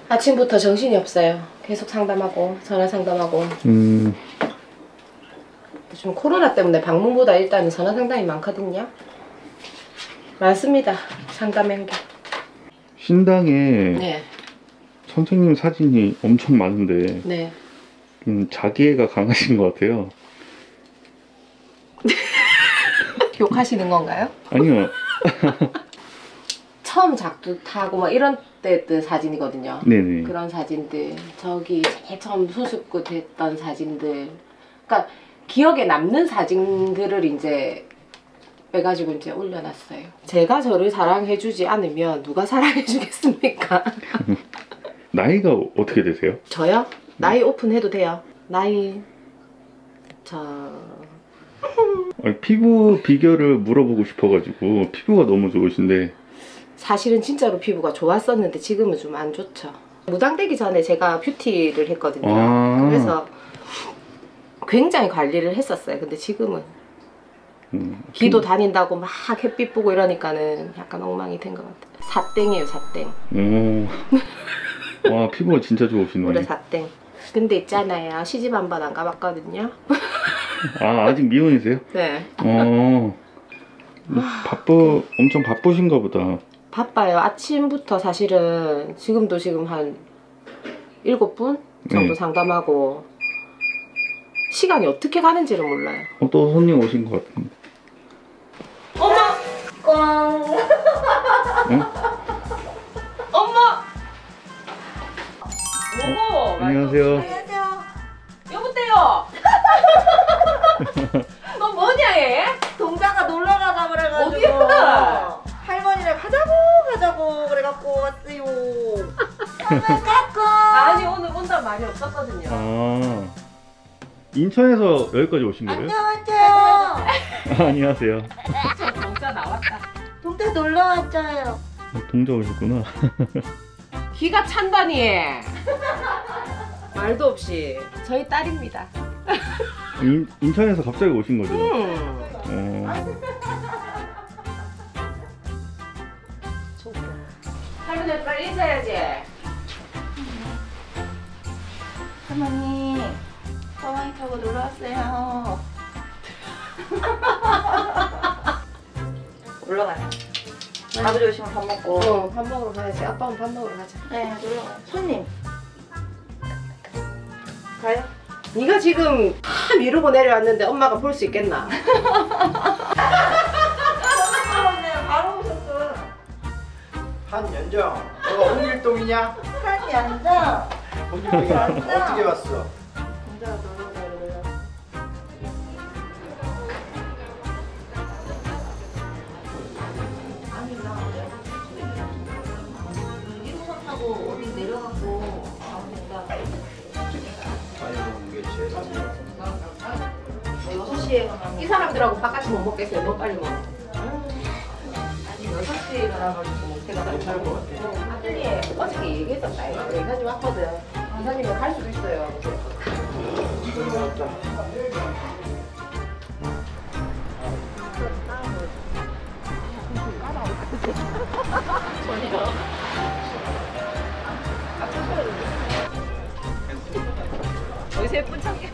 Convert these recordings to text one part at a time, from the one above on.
아침부터 정신이 없어요. 계속 상담하고 전화 상담하고. 지금 코로나 때문에 방문보다 일단 전화 상담이 많거든요. 많습니다. 상담한 게. 신당에 네. 선생님 사진이 엄청 많은데 네. 자기애가 강하신 것 같아요. 욕하시는 건가요? 아니요. 처음 작두 타고 막 이런 때들 사진이거든요. 네네. 그런 사진들, 저기 제일 처음 수습구 됐던 사진들, 그러니까 기억에 남는 사진들을 이제 빼가지고 이제 올려놨어요. 제가 저를 사랑해주지 않으면 누가 사랑해주겠습니까? 나이가 어떻게 되세요? 저요? 나이 오픈해도 돼요. 나이 아니, 피부 비결을 물어보고 싶어가지고. 피부가 너무 좋으신데. 사실은 진짜로 피부가 좋았었는데 지금은 좀 안 좋죠. 무당되기 전에 제가 뷰티를 했거든요. 그래서 굉장히 관리를 했었어요. 근데 지금은 기도 다닌다고 막 햇빛 보고 이러니까는 약간 엉망이 된 것 같아요. 사땡이에요, 사땡. 와, 피부가 진짜 좋으시네. 올해 사땡. 근데 있잖아요, 시집 한 번 안 가봤거든요. 아, 아직 미혼이세요? 네. 엄청 바쁘신가 보다. 바빠요. 아침부터 사실은 지금도 지금 한 7분 정도 상담하고 시간이 어떻게 가는지를 몰라요. 또 손님 오신 것 같은데. 엄마! 꽝! 응? 엄마! 여보! 안녕하세요. 안녕하세요. 여보세요! 너 뭐냐 얘? 동자가 놀러 가자 그래가지고 어디야? 할머니랑 가자고 그래갖고 왔어요. 까꿍. 아니 오늘 온다는 말이 없었거든요. 아, 인천에서 여기까지 오신 거예요? 안녕하세요. 안녕하세요. 저 동자 나왔다. 동자 놀러 왔어요. 동자 오셨구나. 기가 찬다니. 말도 없이 저희 딸입니다. 인천에서 갑자기 오신 거죠? 할머니 빨리 인사해야지. 할머니 하와이 타고 놀러 왔어요. 올라가요. 아버지 오시면 밥 먹고. 밥 먹으러 가야지. 아빠는 밥 먹으러 가자. 네, 놀러 가요. 손님 가요? 네가 지금 다 미루고 내려왔는데 엄마가 볼 수 있겠나? 바로 오셨어. 한연정, 너가 홍길동이냐? 한연정. 홍길동이야. 어떻게 왔어? 동자가 놀러 가요. 아니 나 1호선 타고 어디 내려가고 가면 된다. 빨리 오는 게 제일 낫네. 6시에 가면 이 사람들하고 바깥이 못 먹겠어요. 너 빨리 먹어. 아니 6시에 가라가지고 제가 괜찮을 것 같아. 아들이 어저께 얘기했었다. 이거 이사님 왔거든. 이사님이 갈 수도 있어요. 어디서 예쁜 척이야?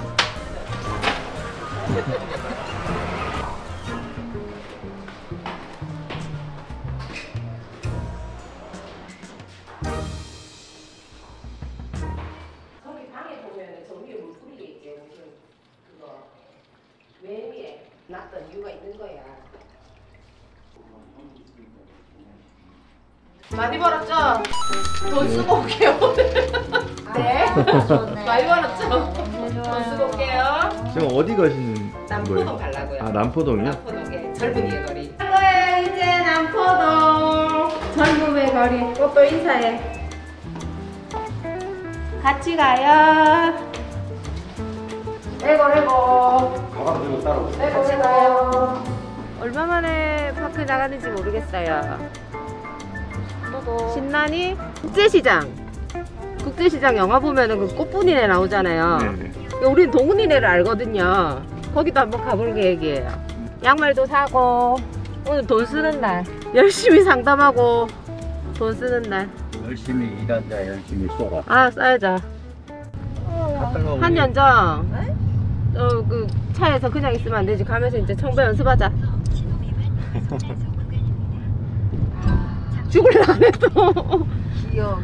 저기 방에 보면 저 위에 물뿌리게 있지. 무슨 그거 외미에 났던 이유가 있는 거야. 많이 벌었죠? 돈 쓰고 올게요. 네. 많이 벌었죠? 돈 쓰고 올게요. 지금 어디 가시는 남포동 거예요? 가려고요. 아, 남포동이요? 남포동에 젊은이의 거리. 갈 거예요 이제 남포동. 젊음의 거리. 또 인사해. 같이 가요. 레고. 가방 들고 따라오세요. 같이 가요. 얼마 만에 파크 나가는지 모르겠어요. 신난이 국제시장. 국제시장 영화 보면은 그 꽃분이네 나오잖아요. 네네. 우린 동훈이네를 알거든요. 거기도 한번 가볼 계획이에요. 양말도 사고 오늘 돈 쓰는 날. 열심히 상담하고 돈 쓰는 날. 열심히 일한 자 열심히 쏘라. 아, 싸야자. 한 연정. 그 차에서 그냥 있으면 안 되지. 가면서 이제 청배 연습하자. 죽을라 안 해도. 귀여워.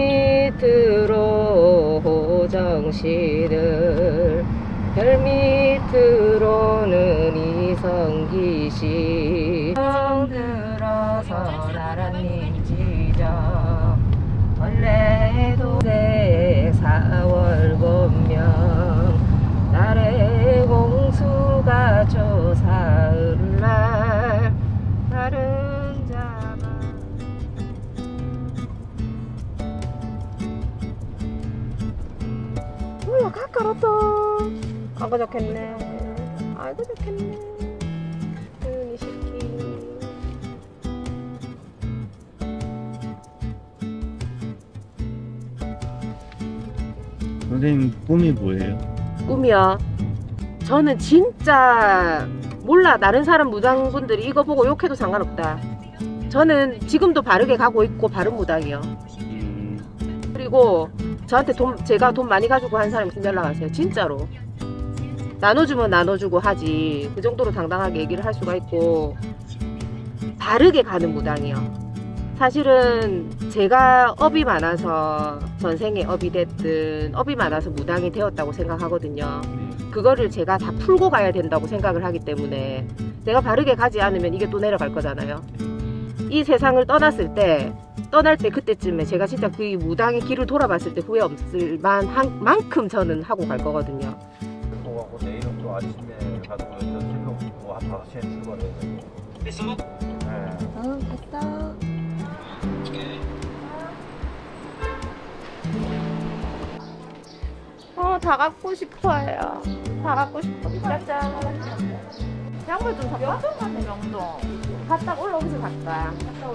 발밑으로 호정씨를 별밑으로는 이성기씨 들어서 나란히 지져 원래도 내 4월 본명 달의 공수가 조사을날 다른 자만 뭐야 가까웠다. 아이고 좋겠네. 아이고 좋겠네. 이 새끼. 선생님 꿈이 뭐예요? 꿈이요. 저는 진짜 몰라. 다른 사람 무당분들이 이거 보고 욕해도 상관없다. 저는 지금도 바르게 가고 있고 바른 무당이요. 그리고 저한테 제가 돈 많이 가지고 한 사람 있으면 연락하세요. 진짜로. 나눠주면 나눠주고 하지. 그 정도로 당당하게 얘기를 할 수가 있고 바르게 가는 무당이요. 사실은 제가 업이 많아서 전생에 업이 됐든 업이 많아서 무당이 되었다고 생각하거든요. 그거를 제가 다 풀고 가야 된다고 생각을 하기 때문에 내가 바르게 가지 않으면 이게 또 내려갈 거잖아요. 이 세상을 떠났을 때 떠날 때 그때쯤에 제가 진짜 그 무당의 길을 돌아봤을 때 후회 없을 만큼 저는 하고 갈 거거든요. 또 가고 내일은 또 아침에 가서 여기서 실로 뭐 한 5시에 출발해야 되고. 네. 갔다. 다 갖고 싶어요. 다 갖고 싶어. 짜잔. 양말 좀 사봐. 명동 같네 명동. 갔다 올라오면서 갈까?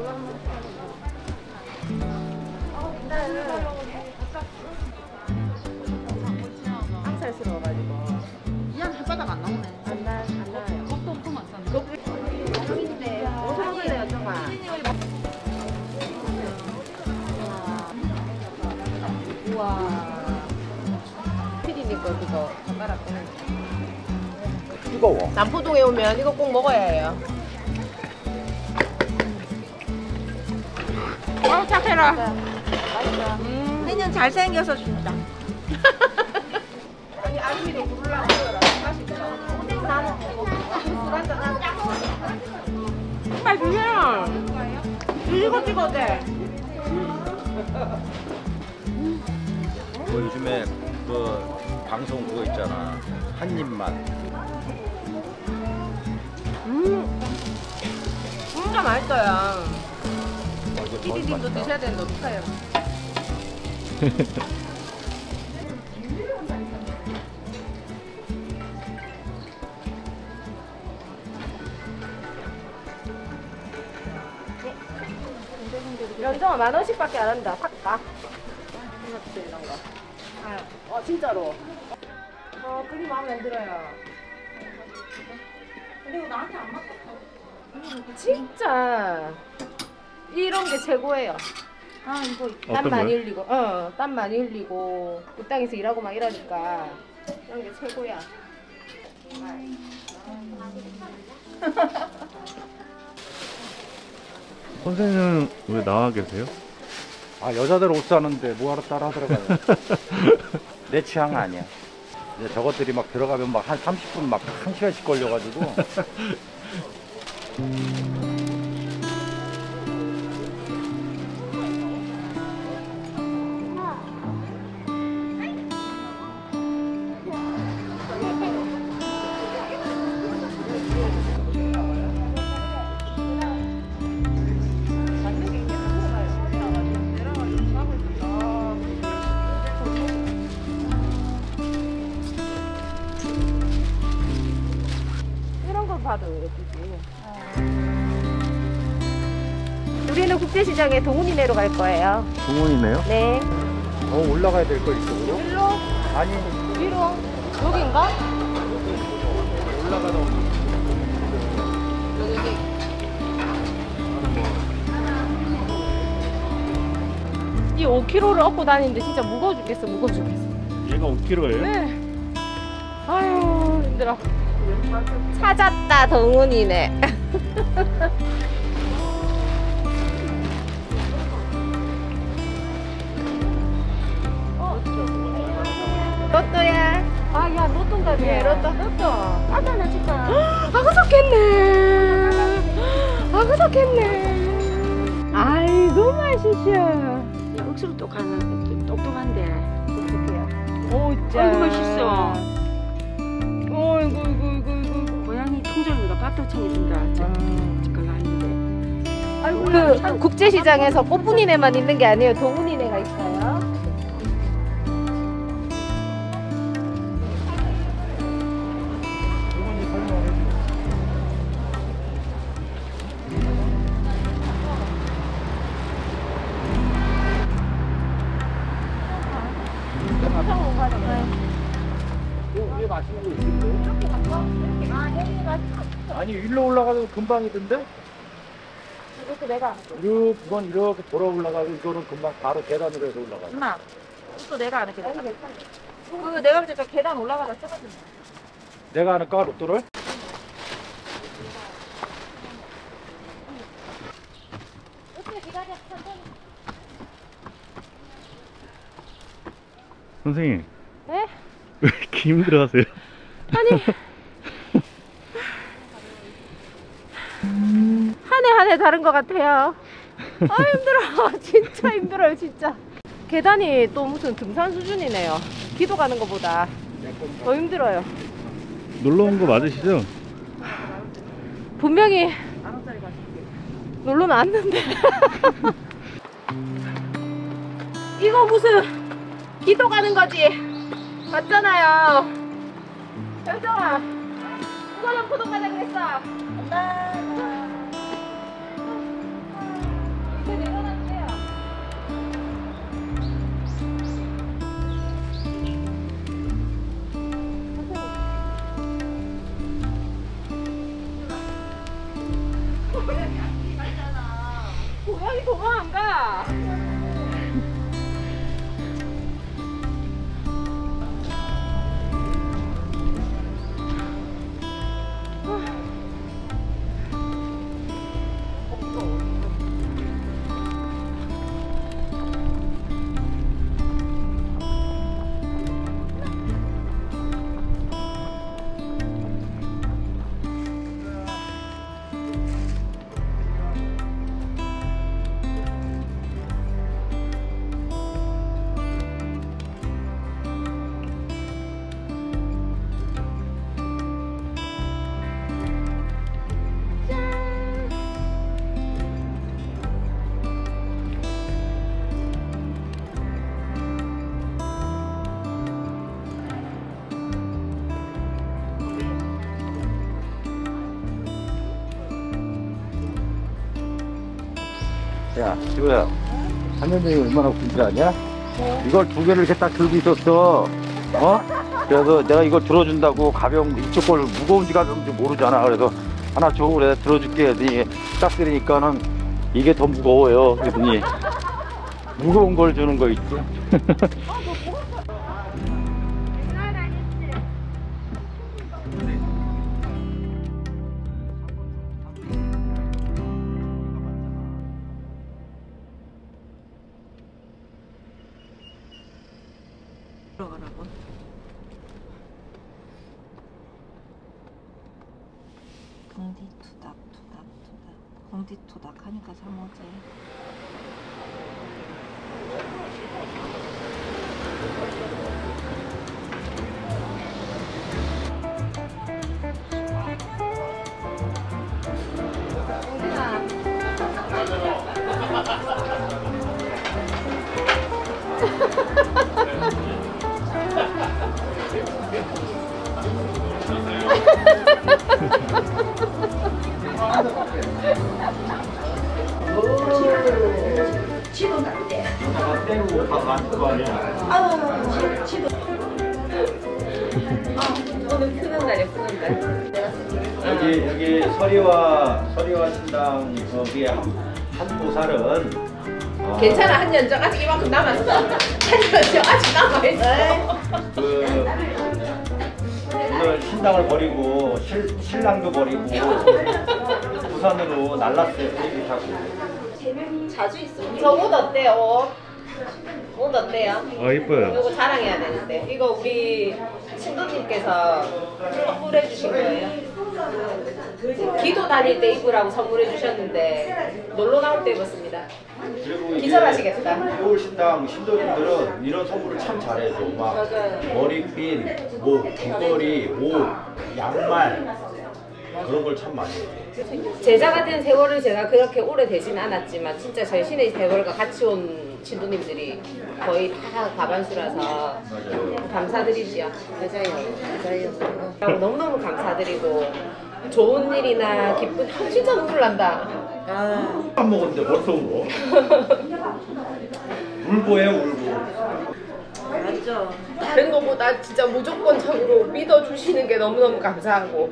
앙살스러워가지고. 이한 햇바닥 안 나오네. 안 나요. 겁도 엄청 안 싸네. 여기인데 어서 오세요, 정아. 우와. 피디님 거 그거 젓가락 꺼내. 뜨거워. 남포동에 오면 이거 꼭 먹어야 해요. 아우 착해라. 맛있어. 내년 잘생겨서 준다. 아니 아줌이도 부르려고 그러라. 맛있어. 나는 술 한잔 하고. 정말 주세요. 이거 찍어도 돼. 뭐 요즘에 그 방송 그거 있잖아. 한 입만. 진짜 맛있어요. 이거 더 피디님도 맛있다. 드셔야 되는데 어떡해요. 연정아 10,000원씩밖에 안 한다. 살까? 이런 거. 진짜로. 그게 마음에 안 들어요. 근데 이거 나한테 안 맞다. 진짜 이런 게 최고예요. 아 이거 땀 어떤 많이 거요? 흘리고, 땀 많이 흘리고 그 땅에서 일하고 막 이러니까 이런 게 최고야. 선생님은 왜 나와 계세요? 아 여자들 옷 사는데 뭐하러 따라 들어가요? 내 취향 아니야. 이제 저것들이 막 들어가면 막 한 30분 막 1시간씩 걸려가지고. 이런 거 봐도 예쁘지. 우리는 국제시장에 동훈이네로 갈 거예요. 동원이네요? 네. 올라가야 될 거 이쪽으로? 일로? 아니 위로? 여긴가? 올라가다 오면 여기. 5kg를 업고 다니는데 진짜 무거워 죽겠어. 무거워 죽겠어. 얘가 5kg예요? 네. 아유 힘들어. 찾았다 덩훈이네. 로또야. 아야 로또인가 봐. 네, 로또. 아까 나 줄까? 아그 좋겠네. 아그 좋겠네. 아이고 맛있어. 야 억수로 똑똑한데. 오 짜. 아이고 맛있어. 어이구 이구. 고양이 통절미가 밥도 챙겨준다. 그걸 아닌데. 아이고 그 국제시장에서 꽃분이네만 있는 게 아니에요. 동훈이네가 있어요. 위에 맛있는 거 있는데? 아니 일로 올라가도 금방이던데? 이것도 내가. 그건 이렇게 돌아 올라가고 이거는 금방 바로 계단으로 해서 올라가. 엄마, 또 내가 안 할게. 그 내가 그때 저 계단 올라가다 쓰거든. 내가 하니까 로또를? 선생님. 네? 왜 이렇게 힘들어하세요? 아니. 한 해 다른 것 같아요. 아 힘들어. 진짜 힘들어요 진짜. 계단이 또 무슨 등산 수준이네요. 기도 가는 것보다 더 힘들어요. 놀러 온 거 맞으시죠? 분명히 놀러는 왔는데 이거 무슨 기도 가는 거지 맞잖아요. 현정아 이거 좀 구독 가자 그랬어. 이제 내려놨대요. 고양이 도망 안 가. 야, 지호야. 한년전이 얼마나 군지 아냐? 이걸 두 개를 이렇게 딱 들고 있었어. 어? 그래서 내가 이걸 들어준다고 가벼운, 이쪽 걸 무거운지 가벼운지 모르잖아. 그래서 하나 줘. 그래, 들어줄게. 했더니 딱 들으니까는 이게 더 무거워요. 그랬더니 무거운 걸 주는 거 있지. 들어가라고. 붕디투닥 붕디투닥 하니까 잠 오지. 지도 난데. 오늘 푸는 날이야 푸는 날. 여기 서리와 신당 거기에 한 보살은 괜찮아, 한 연적 아직 이만큼 남았어. 한 연적 아직 남아있어. 오늘 신당을 버리고 신랑도 버리고 부산으로 날랐어요. 비행기 타고. 자주 있어. 저 옷 어때요? 옷 어때요? 이뻐요. 이거 자랑해야 되는데. 이거 우리 신도님께서 선물해 주신 거예요. 기도 다닐 때 입으라고 선물해 주셨는데 놀러 나올 때 입었습니다. 그리고 이게 기절하시겠다. 겨울 신당 신도님들은 이런 선물을 참 잘해줘. 막 맞아요. 머리핀, 뭐 귀걸이, 옷, 양말 그런 걸 참 많이 해줘. 제자가 된 세월을 제가 그렇게 오래 되지는 않았지만 진짜 저희 신의 세월과 같이 온 신도님들이 거의 다 가반수라서 맞아요. 감사드리지요. 맞아요. 너무너무 감사드리고 좋은 일이나 기쁜 진짜 눈물 난다. 밥 먹었는데 벌써 울어? 울보해 울보. 맞죠. 다른 것보다 진짜 무조건적으로 믿어주시는 게 너무너무 감사하고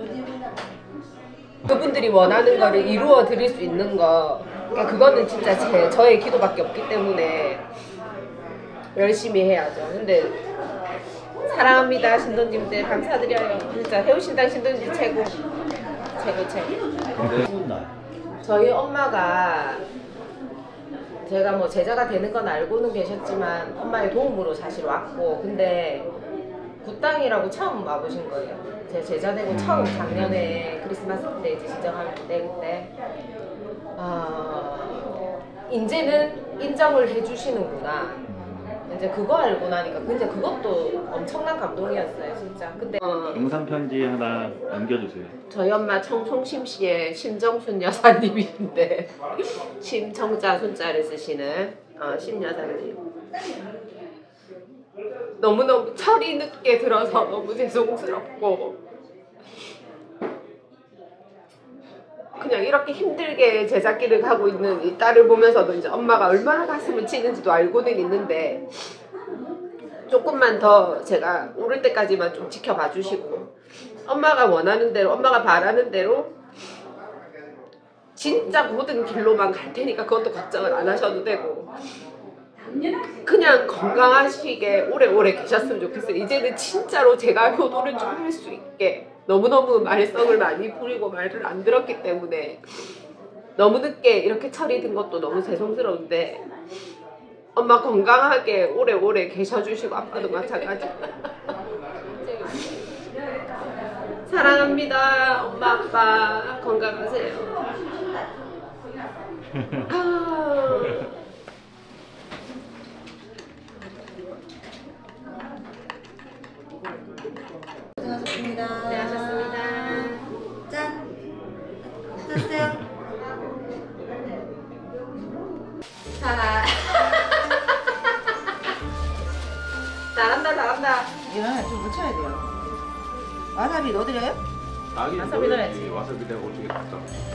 그분들이 원하는 거를 이루어 드릴 수 있는 거 그러니까 그거는 진짜 저의 기도밖에 없기 때문에 열심히 해야죠. 근데 사랑합니다 신도님들 감사드려요. 진짜 해우신당 신도님들 최고. 추운 날. 저희 엄마가 제가 뭐 제자가 되는 건 알고는 계셨지만 엄마의 도움으로 사실 왔고 근데 굿당이라고 처음 와보신 거예요. 제 제자 되고 처음 작년에 크리스마스 때 이제 지정할 때 그때 이제는 인정을 해주시는구나. 이제 그거 알고 나니까 근데 그것도 엄청난 감동이었어요 진짜. 근데 영상 편지 하나 남겨주세요. 저희 엄마 청송심시의 심정순 여사님인데 심청자 순자를 쓰시는 심 여사님. 너무너무 철이 늦게 들어서 너무 죄송스럽고 그냥 이렇게 힘들게 제작기를 하고 있는 이 딸을 보면서도 이제 엄마가 얼마나 가슴을 치는지도 알고는 있는데 조금만 더 제가 오를 때까지만 좀 지켜봐 주시고 엄마가 원하는 대로 엄마가 바라는 대로 진짜 모든 길로만 갈 테니까 그것도 걱정을 안 하셔도 되고 그냥 건강하시게 오래오래 계셨으면 좋겠어요. 이제는 진짜로 제가 효도를 좀 할 수 있게 너무너무 말썽을 많이 부리고 말을 안 들었기 때문에 너무 늦게 이렇게 철이 든 것도 너무 죄송스러운데 엄마 건강하게 오래오래 계셔주시고 아빠도 마찬가지. 사랑합니다. 엄마 아빠 건강하세요. 고생하셨습니다. 네, 하셨습니다. 짠. 탔어요. 자. 잘한다. 이거는 좀 묻혀야 돼요. 와사비 넣어드려요? 와사비 넣어야지. 와사비 내가 어떻게 다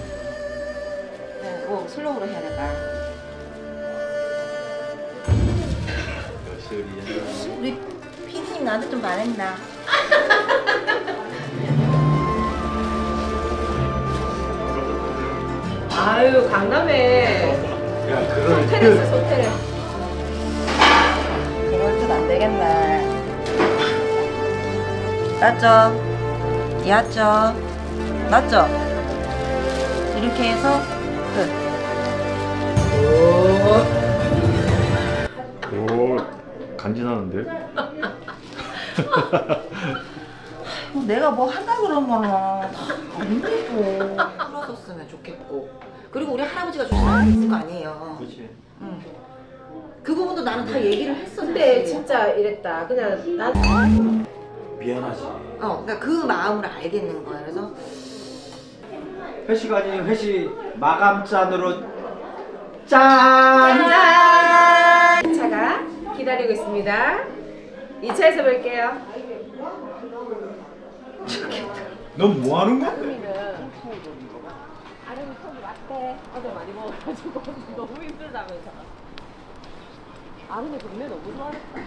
네, 뭐 슬로우로 해야 될까? 우리 피디님 나한테 좀 말했나? 아유 강남에 야 그걸 소테레스 소테레. 이럴 뜻 안 되겠네. 맞죠? 이해했죠? 맞죠? 이렇게 해서 끝. 오, 간지나는데? 내가 뭐 한다 그러면은 안 되고 풀어줬으면 좋겠고 그리고 우리 할아버지가 주시는 게 있을 거 아니에요. 그렇지. 응. 그 부분도 나는 다 얘기를 했어. 근데 사실. 진짜 이랬다. 그냥 난 미안하지. 그러니까 그 마음을 알겠는 거야. 그래서 회식 아닌 회식 마감 잔으로 짠. 짠! 차가 기다리고 있습니다. 2차에서 뵐게요. 넌 뭐 하는 거야? 아름이 턱이 맞대. 어제 많이 먹어가지고 너무 힘들다면서. 아름이 동네 너무 좋아했다.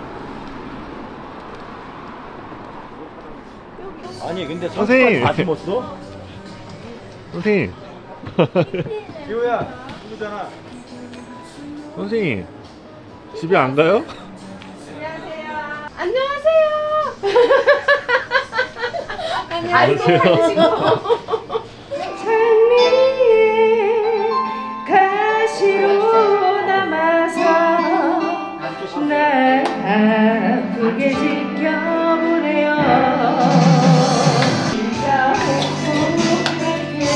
아니 근데 선생님. 다 심었어? 선생님. 기호야 누구잖아. 선생님 집에 안 가요? 안녕하세요. 안녕하세요. 장미에 가시로 남아서 날 아프게 지켜보네요. 진짜 행복하게.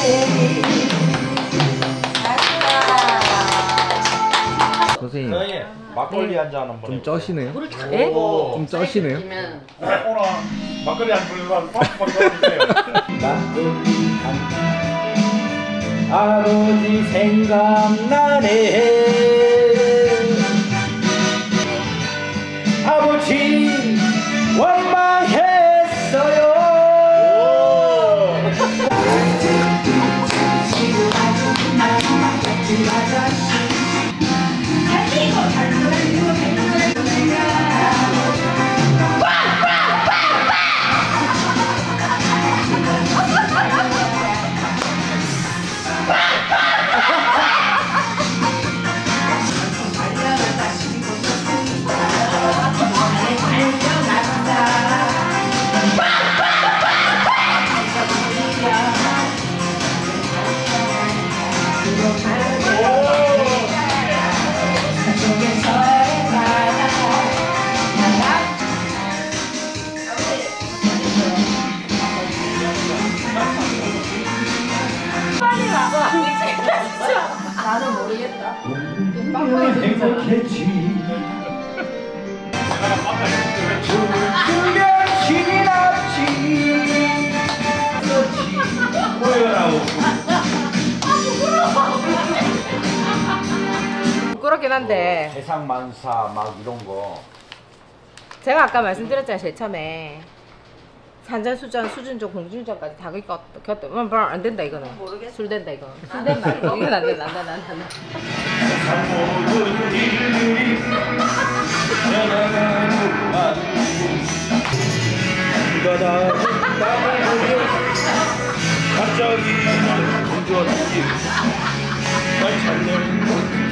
선생님 막걸리 한 잔 한번 좀 쩌시네요? 예? 좀 쩌시네요? 오늘 막걸리 한 잔 빡빡 아버지 생각나네. 아버지 원망했어요. 나는 모르겠다. 행복했지. 죽으면 힘이 났지. 뭐야라고. 부끄럽긴 한데 대상만사 막 이런 거. 제가 아까 말씀드렸잖아요. 제일 처음에 산전수전, 수준전, 공준전까지 다 겪었다. 안 된다 이거는. 모르겠어. 술 된다 이거. 술 된다 이거. 이건 안 된다. 안 된다. 안 된다. 갑자기 공주었지. 날 찾는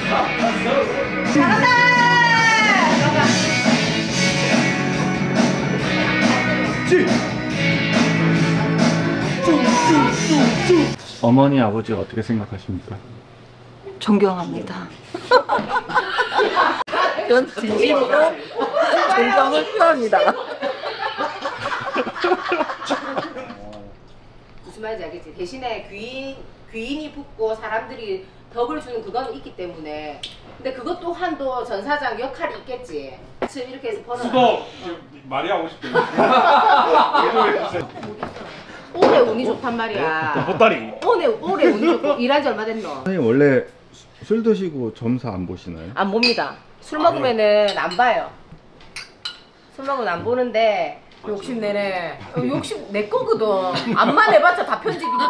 어머니 아버지가 어떻게 생각하십니까? 존경합니다. 전 진심으로 존경을 표합니다. 무슨 말인지 알겠지? 대신에 귀인이 붙고 사람들이 덕을 주는 그건 있기 때문에. 근데 그것 또한도 전사장 역할이 있겠지. 지금 이렇게 해서 버는. 수도 말이 하고 싶대. 올해 운이 좋단 말이야. 보따리. 올해 운이 좋고 일한 지 얼마 됐노? 선생님 원래 술 드시고 점사 안 보시나요? 안 봅니다. 술 먹으면은 안 봐요. 술 먹으면 안 보는데 욕심 내네. 욕심 내 거거든. 안만 해봤자 다 편집인데.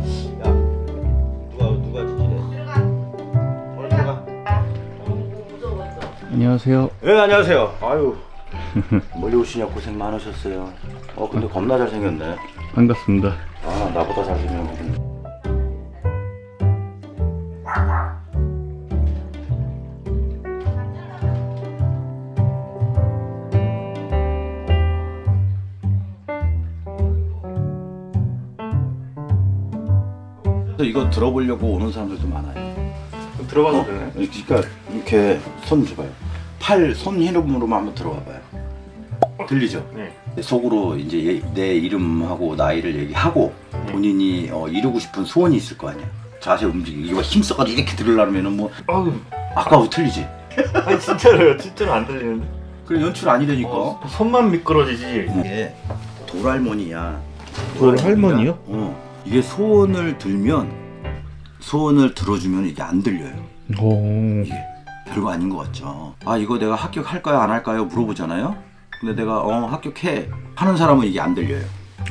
누가 지지래? 들어가. 안녕하세요. 네, 안녕하세요. 아유, 멀리 오시냐 고생 많으셨어요. 근데 겁나 잘생겼네. 반갑습니다. 아, 나보다 잘생겼네. 이거 들어보려고 오는 사람들도 많아요. 들어가도 되나요? 그러니까 이렇게 손 줘봐요. 팔, 손 힘으로만 한번 들어가봐요. 들리죠? 네. 속으로 이제 내 이름하고 나이를 얘기하고 본인이 이루고 싶은 소원이 있을 거 아니야. 자세 움직이고 이거 힘써가지고 이렇게 들으려면은 뭐 아까워 틀리지? 아니 진짜로요. 진짜로 안 들리는데. 그래 연출 아니라니까. 손만 미끄러지지. 이게 돌할머니야. 돌할머니요? 이게 소원을 들면 소원을 들어주면 이게 안 들려요. 오. 이게 별거 아닌 것 같죠. 아 이거 내가 합격할까요 안 할까요 물어보잖아요. 근데 내가 합격해 하는 사람은 이게 안 들려요.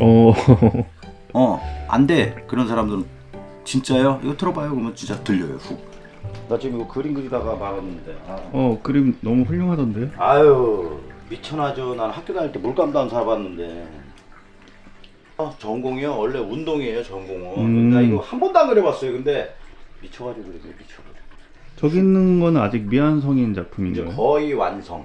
안 돼. 그런 사람들은 진짜요? 이거 들어봐요. 그러면 진짜 들려요. 훅. 나 지금 이거 그림 그리다가 말았는데. 그림 너무 훌륭하던데요? 아유 미천하죠. 난 학교 다닐 때 물감도 안 사봤는데. 전공이요? 원래 운동이에요 전공은. 나 이거 한 번도 안 그려봤어요. 근데 미쳐가지고 그래요. 미쳐가지고. 저기 있는 거는 아직 미완성인 이제 작품인가요? 거의 완성.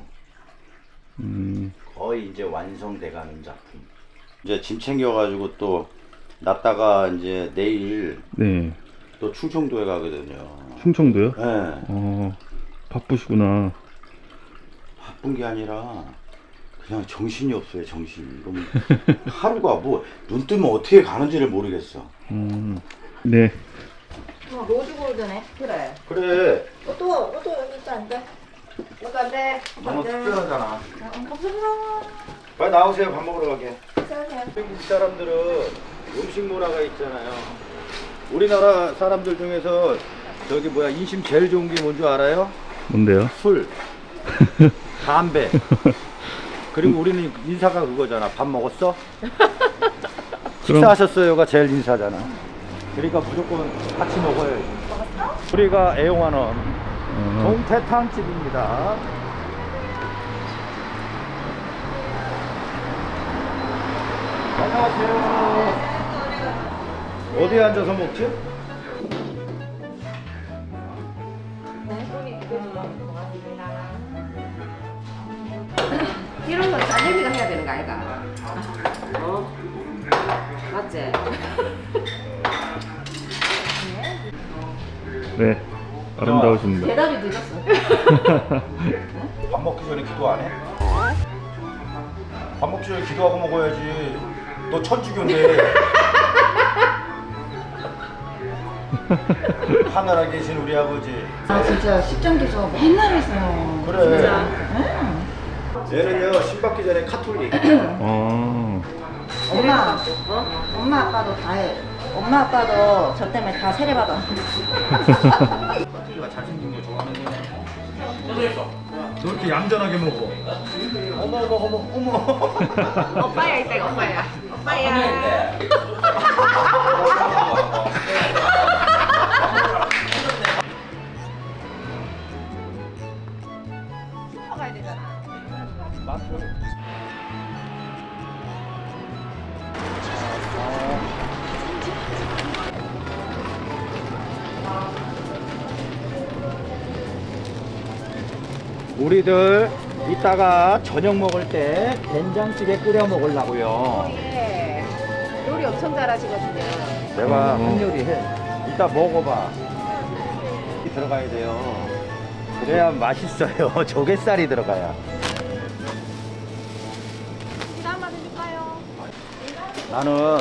거의 이제 완성돼가는 작품. 이제 짐 챙겨가지고 또 놨다가 이제 내일 네. 또 충청도에 가거든요. 충청도요? 네. 바쁘시구나. 바쁜 게 아니라 그냥 정신이 없어요. 정신이. 이건 하루가 뭐 눈 뜨면 어떻게 가는지를 모르겠어. 네. 로즈 골드네. 그래. 그래. 또 여기 있지 않대? 여기 안 돼. 너무 특별하잖아. 감사합니다. 빨리 나오세요. 밥 먹으러 가게. 감사해요. 한국 사람들은 음식 문화가 있잖아요. 우리나라 사람들 중에서 저기 뭐야 인심 제일 좋은 게 뭔지 알아요? 뭔데요? 술, 담배. 그리고 우리는 인사가 그거잖아. 밥 먹었어? 식사하셨어요가 제일 인사잖아. 그러니까 무조건 같이 먹어야지. 우리가 애용하는 동태탕집입니다. 안녕하세요. 어디에 앉아서 먹지? 이런 건 딸내미가 해야 되는 거 아이가? 맞지? 네. 아름다우십니다. 대답이 늦었어. 밥 먹기 전에 기도 안 해? 밥 먹기 전에 기도하고 먹어야지. 너 천주교인데. 하늘에 계신 우리 아버지. 진짜 십정기서 맨날 했어요. 그래. 얘는요 신 받기 전에 카톨릭. 엄마 아빠도 다 해. 엄마 아빠도 저 때문에 다 세례받아. 카톨릭가 잘생긴 거 좋아하는 거야. 너 이렇게 얌전하게 먹어. 어머. 오빠야 이따가 오빠야. 오빠야. 가야 되잖아. 우리들 이따가 저녁 먹을 때 된장찌개 끓여 먹으려고요. 예. 요리 엄청 잘하시거든요. 내가 한 요리 해. 이따 먹어봐. 들어가야 돼요. 그래야 맛있어요. 조갯살이 들어가야. 나는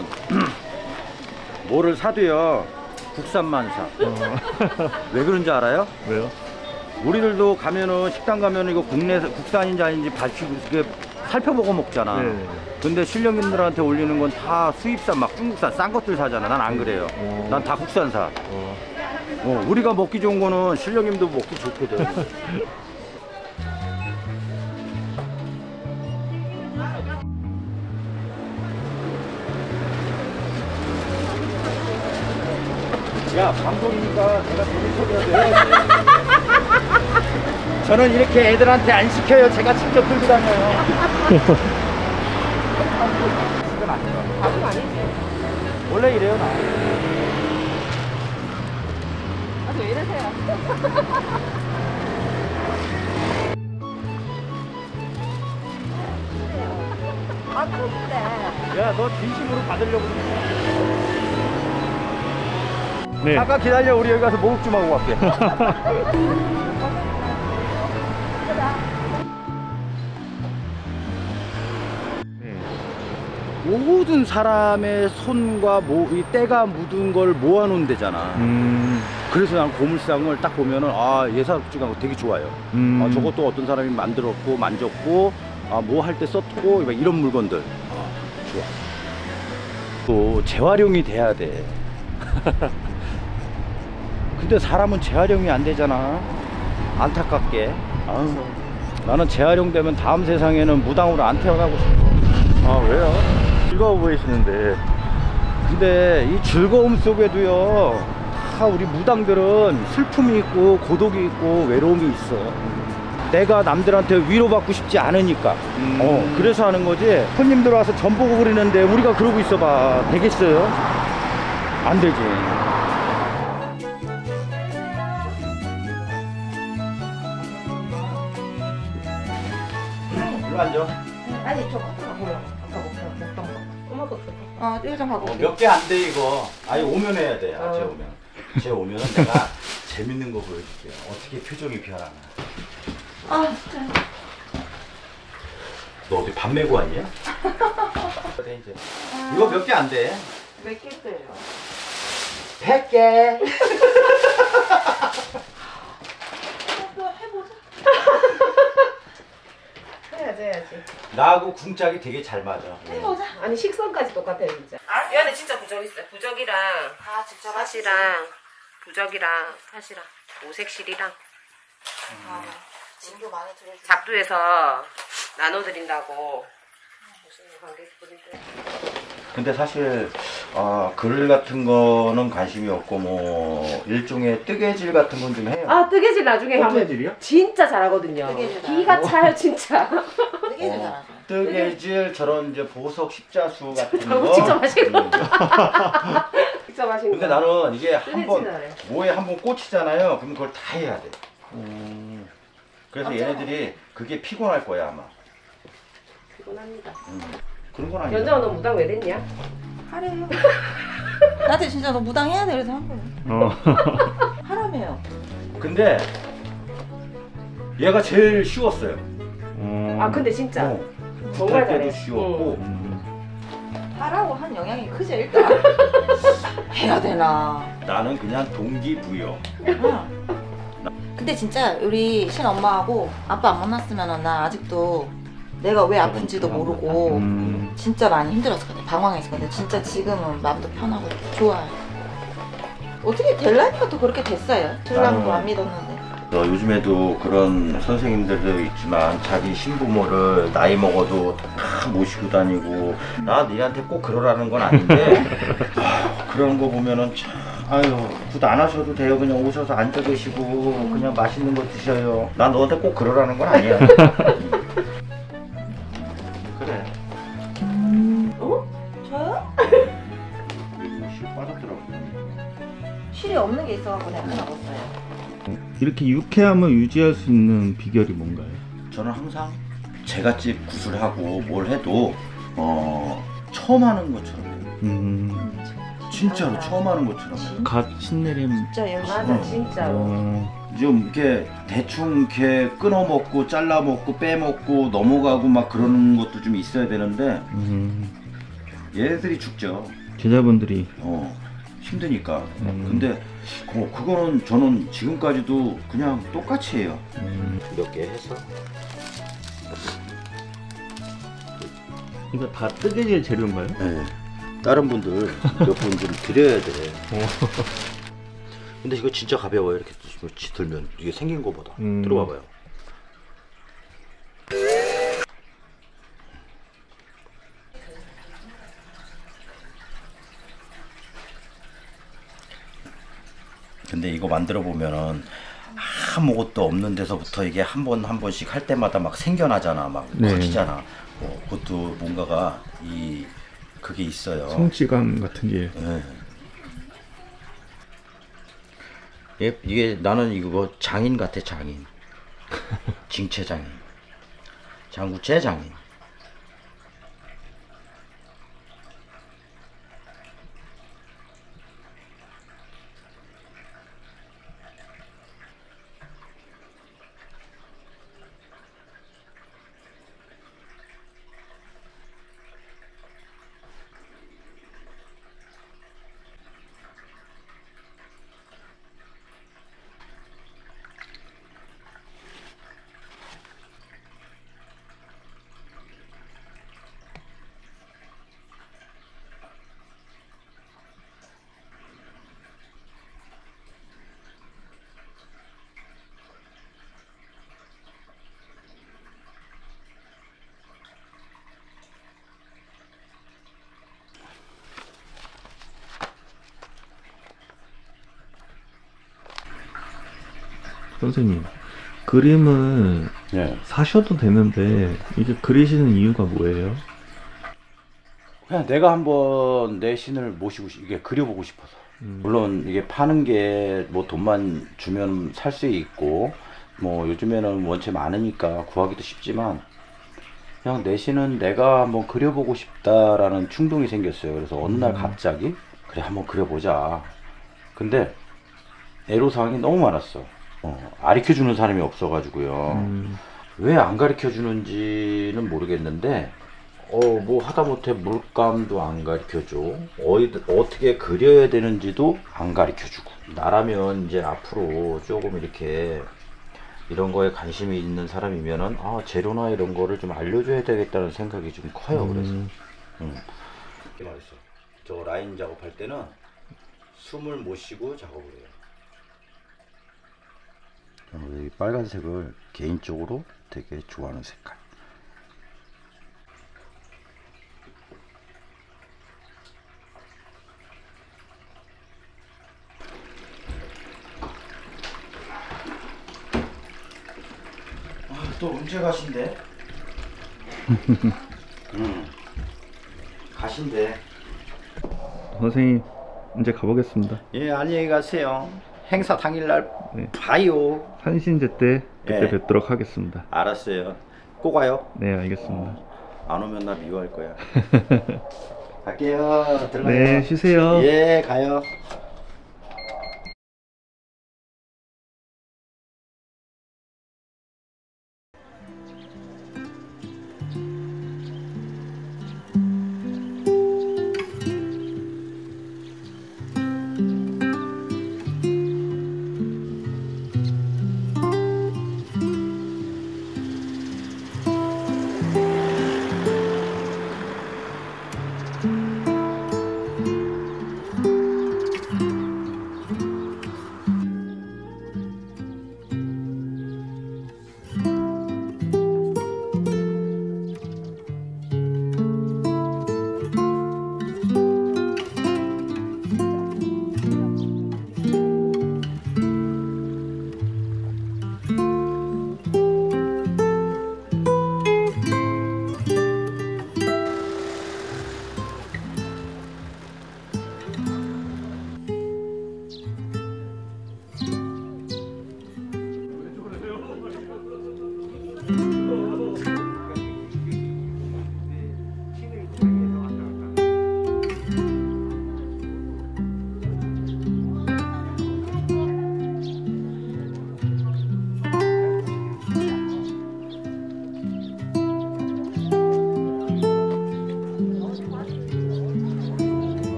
뭐를 사도요 국산만 사. 왜 그런지 알아요? 왜요? 우리들도 가면은 식당 가면은 이거 국산인지 아닌지 밝히고 이렇게 살펴보고 먹잖아. 네. 근데 실령님들한테 올리는 건 다 수입산 막 중국산 싼 것들 사잖아. 난 안 그래요. 난 다 국산 사. 우리가 먹기 좋은 거는 실령님도 먹기 좋거든. 야, 방송이니까 내가 재밌어야 돼. 저는 이렇게 애들한테 안 시켜요. 제가 직접 들고 다녀요. 지금 안 해요. 밥은 아니지. 원래 이래요, 나. 아, 왜 이러세요? 아 근데 야, 너 진심으로 받으려고 그러는 네. 잠깐 기다려. 우리 여기 가서 목욕 좀 하고 갈게. 모든 사람의 손과 이 때가 묻은 걸 모아놓은 데잖아. 그래서 난 고물상을 딱 보면은 아, 예사롭지가 되게 좋아요. 아, 저것도 어떤 사람이 만들었고 만졌고 뭐 할 때 썼고 막 이런 물건들 좋아. 또 재활용이 돼야 돼. 근데 사람은 재활용이 안 되잖아. 안타깝게. 아유, 나는 재활용되면 다음 세상에는 무당으로 안 태어나고 싶어. 아, 왜요? 즐거워 보이시는데. 근데 이 즐거움 속에도요, 다 우리 무당들은 슬픔이 있고 고독이 있고 외로움이 있어. 내가 남들한테 위로받고 싶지 않으니까. 그래서 하는 거지. 손님들 와서 전 보고 그러는데 우리가 그러고 있어봐 되겠어요? 안 되지. 일로 앉아. 아니 저 커피 가보려. 아까 먹던 거. 엄마 거 이거 좀 가고. 몇 개 안 돼 이거. 아니 오면 해야 돼. 쟤 오면. 쟤 오면은 내가 재밌는 거 보여줄게요. 어떻게 표정이 변하나. 아 진짜. 너 어디 밥 메고 왔냐? 그래, 이제. 이거 몇 개 안 돼. 몇 개째요? 100개. 또 해보자. 해야지. 나하고 궁짝이 되게 잘 맞아. 해보자. 아니 식선까지 똑같아요 진짜. 이 안에 진짜 부적 있어요. 부적이랑 직접 팥이랑 부적이랑 팥이랑 오색실이랑 진도 많이 들어주세요. 작두에서 나눠드린다고. 무슨 관계분들. 근데 사실 글 같은 거는 관심이 없고 뭐 일종의 뜨개질 같은 건 좀 해요. 아 뜨개질 나중에 하면 뜨개질이요? 진짜 잘하거든요. 뜨개질 기가 차요 진짜. 되게 잘하죠. 뜨개질 저런 이제 보석 십자수 같은 저거 거. 직접 하시고. 직접 하시는 근데 거. 나는 이게 뜨개질 한번 안 해요. 뭐에 한번 꽂히잖아요. 그럼 그걸 다 해야 돼. 그래서 얘네들이 그게 피곤할 거야 아마. 피곤합니다. 그런 건 아니야. 연정아 너 무당 왜 됐냐? 하래요. 나한테 진짜 너 무당해야 돼 그래서 한 거예요. 하라며요. 근데 얘가 제일 쉬웠어요. 아 근데 진짜 할 정말 때도 잘해. 쉬웠고 하라고 한 영향이 크지 일단. 해야 되나. 나는 그냥 동기부여. 근데 진짜 우리 신엄마하고 아빠 안 만났으면 나 아직도 내가 왜 아픈지도 모르고 진짜 많이 힘들었거든. 방황했었거든. 진짜 지금은 마음도 편하고 좋아요. 어떻게 될라니까 또 그렇게 됐어요. 신랑도 안 믿었는데. 요즘에도 그런 선생님들도 있지만 자기 신부모를 나이 먹어도 다 모시고 다니고 나 니한테 꼭 그러라는 건 아닌데 그런 거 보면은 참 아유 굿 안 하셔도 돼요. 그냥 오셔서 앉아 계시고 그냥 맛있는 거 드셔요. 나 너한테 꼭 그러라는 건 아니야. 그래. 저요? 실 빠졌더라고. 실이 없는 게 있어갖고 내가 끊어봤어요. 이렇게 유쾌함을 유지할 수 있는 비결이 뭔가요? 저는 항상 제갓집 구슬하고 뭘 해도 처음 하는 것처럼 해요. 진짜로 처음 하는 것처럼 해요. 갓 신내림. 진짜 열심히. 맞아 진짜로. 좀 이렇게 대충 이렇게 끊어 먹고 잘라 먹고 빼 먹고 넘어가고 막 그런 것도 좀 있어야 되는데 얘네들이 죽죠. 제자분들이 힘드니까. 근데 그거는 저는 지금까지도 그냥 똑같이 해요. 몇 개 해서. 이거 다 뜨개질 재료인가요? 네. 다른 분들 몇 분 좀 드려야 돼. 근데 이거 진짜 가벼워요. 이렇게 들면 이게 생긴 거보다. 들어봐봐요. 근데 이거 만들어 보면은 아무것도 없는 데서부터 이게 한 번 한 번씩 할 때마다 막 생겨나잖아, 막 네. 커지잖아. 그것도 뭔가가 그게 있어요. 성취감 같은 게. 이게 나는 이거 장인 같아, 장인. 징체 장인, 장구째 장인. 선생님, 그림을 네. 사셔도 되는데 이게 그리시는 이유가 뭐예요? 그냥 내가 한번 내 신을 모시고 이게 그려보고 싶어서. 물론 이게 파는 게 뭐 돈만 주면 살 수 있고 뭐 요즘에는 원체 많으니까 구하기도 쉽지만 그냥 내 신은 내가 한번 그려보고 싶다라는 충동이 생겼어요. 그래서 어느 날 갑자기 그래 한번 그려보자. 근데 애로사항이 너무 많았어. 가르쳐 주는 사람이 없어가지고요. 왜 안 가르쳐 주는지는 모르겠는데 뭐 하다못해 물감도 안 가르쳐줘. 어떻게 그려야 되는지도 안 가르쳐주고. 나라면 이제 앞으로 조금 이렇게 이런 거에 관심이 있는 사람이면은 재료나 이런 거를 좀 알려줘야 되겠다는 생각이 좀 커요. 그래서 이렇게 말했어. 저 라인 작업할 때는 숨을 못 쉬고 작업을 해요. 저는 이 빨간색을 개인적으로 되게 좋아하는 색깔. 또 언제 가신대? 가신대. 선생님, 이제 가보겠습니다. 예, 안녕히 가세요. 행사 당일날 네. 봐요. 한신제 때 그때 예. 뵙도록 하겠습니다. 알았어요. 꼭 와요. 네, 알겠습니다. 안 오면 나 미워할 거야. 갈게요. 들어가요. 네, 쉬세요. 예, 가요.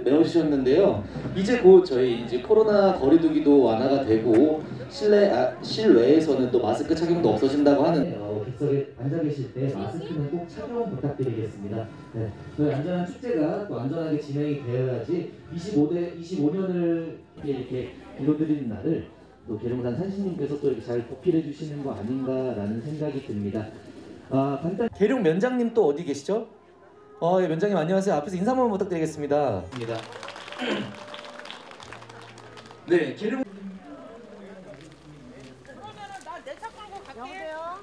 메워주셨는데요. 이제 곧 저희 이제 코로나 거리두기도 완화가 되고 실외에서는 또 마스크 착용도 없어진다고 하는 객석에 앉아 계실 때 마스크는 꼭 착용 부탁드리겠습니다. 네, 저희 안전한 축제가 또 안전하게 진행이 되어야지 25년을 이렇게 이뤄드리는 날을 또 계룡산 산신님께서 또 이렇게 잘 보필해 주시는 거 아닌가라는 생각이 듭니다. 간단 계룡 면장님 또 어디 계시죠? 예, 면장님 안녕하세요. 앞에서 인사 한번 부탁드리겠습니다. 네, 계룡 내차 끌고 갈게. 여보세요?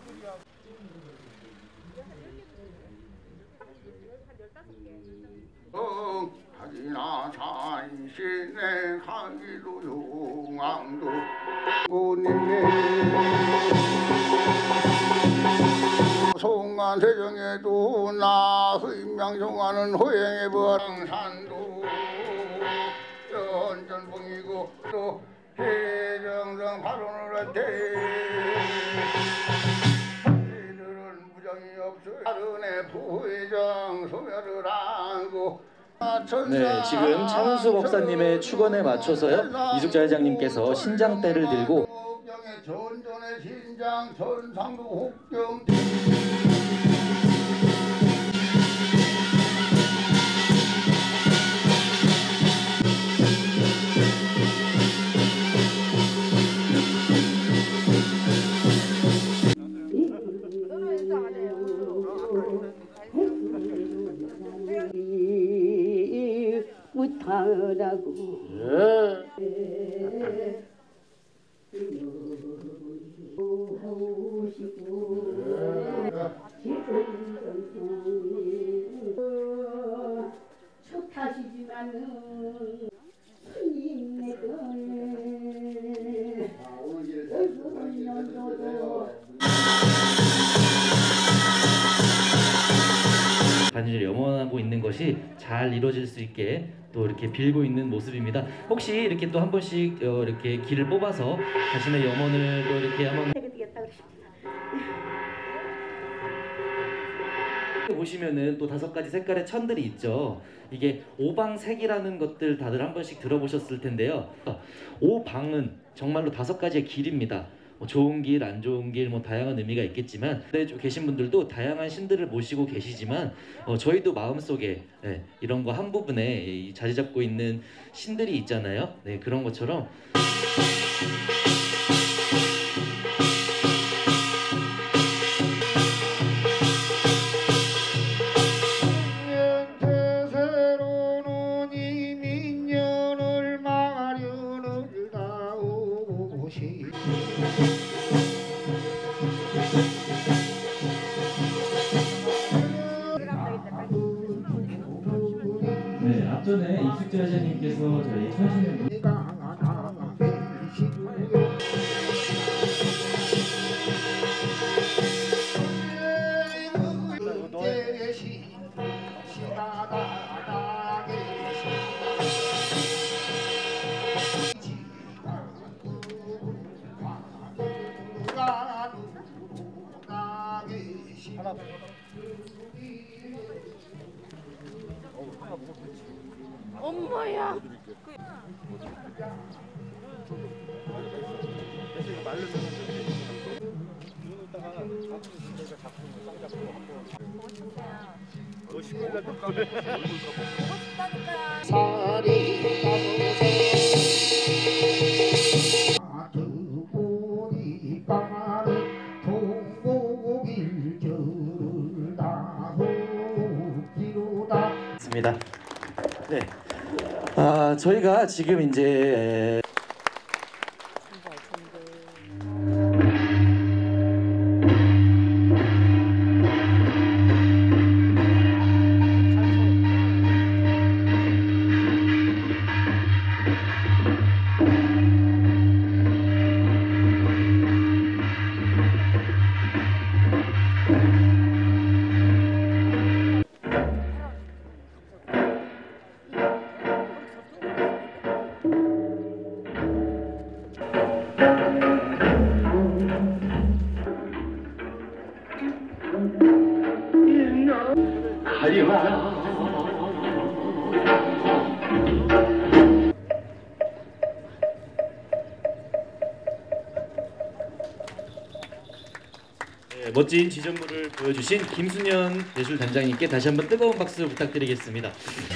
하기나 산신에 가기도 용왕도 고님네 송한 세정에도 나 흠양송하는 호행의 버랑산도 전전봉이고 또 해정성 발언을 한대 이들은 무정이 없어 다른의 부회장 소멸을 하고 네, 지금 차문수 법사님의 축원에 맞춰서요 이숙자 회장님께서 신장대를 들고 전전의 신장 전상도 혹경 못하라고. 좋다시지만은 반지를 염원하고 있는 것이 잘 이루어질 수 있게 또 이렇게 빌고 있는 모습입니다. 혹시 이렇게 또 한 번씩 이렇게 길을 뽑아서 자신의 염원을 또 이렇게 한번 보시면은 또 5가지 색깔의 천들이 있죠. 이게 오방색이라는 것들 다들 한 번씩 들어보셨을 텐데요. 오방은 정말로 5가지의 길입니다. 좋은 길, 안 좋은 길, 다양한 의미가 있겠지만 계신 분들도 다양한 신들을 모시고 계시지만 저희도 마음속에 이런 거 한 부분에 자리 잡고 있는 신들이 있잖아요. 네, 그런 것처럼 네, 앞전에 이숙자 회장님께서 저희 천신을 엄마야. 있습니다. 네. 저희가 지금 이제 멋진 지점물을 보여주신 김순현 예술단장님께 다시 한번 뜨거운 박수 부탁드리겠습니다.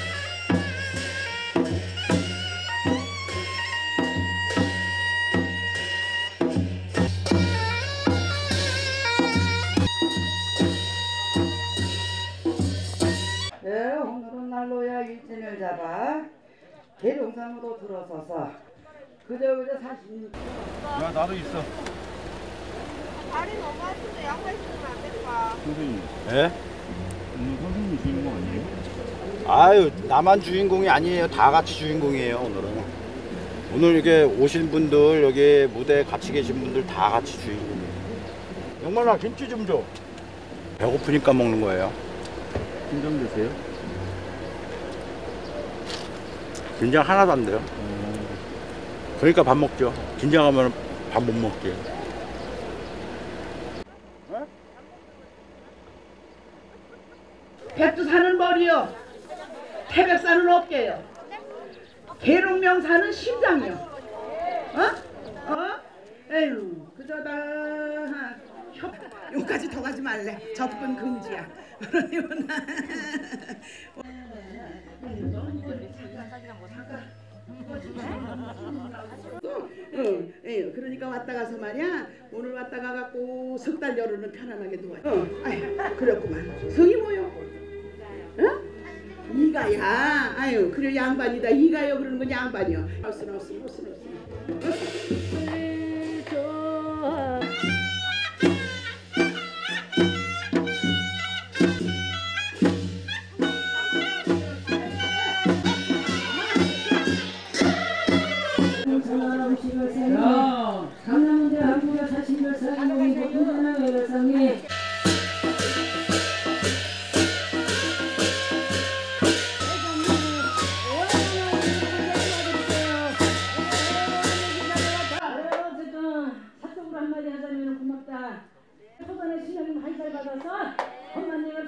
네, 오늘은 날로야 일진을 잡아 대동상으로 들어서서 그저 사실. 야, 나도 있어. 다리 너무 아픈데 양말 신으면 안 될까? 선생님. 예? 오늘 선생님이 주인공 아니에요? 아유, 나만 주인공이 아니에요. 다 같이 주인공이에요, 오늘은. 오늘 이렇게 오신 분들, 여기 무대에 같이 계신 분들 다 같이 주인공이에요. 영만아, 김치 좀 줘. 배고프니까 먹는 거예요. 긴장되세요? 긴장 하나도 안 돼요. 그러니까 밥 먹죠. 긴장하면 밥 못 먹게. 백두산은 머리요, 태백산은 어깨요, 계룡명산은 심장이요. 어? 에휴, 그저다. 여기까지 더 가지 말래. 접근 금지야. 그러니까 왔다 가서 말이야. 오늘 왔다 가갖고 석 달 열흘은 편안하게 누워. 아유, 그렇구만. 성이 뭐요? 이가야. 아유, 그래 양반이다. 이가요 그러는 건 양반이요. 어스너. 강남대 한국여 사신별상이 모이고 통전한 여러상에 사적으로 한마디 하자면 고맙다. 초반에 신랑님 한 살 받아서 엄마 내가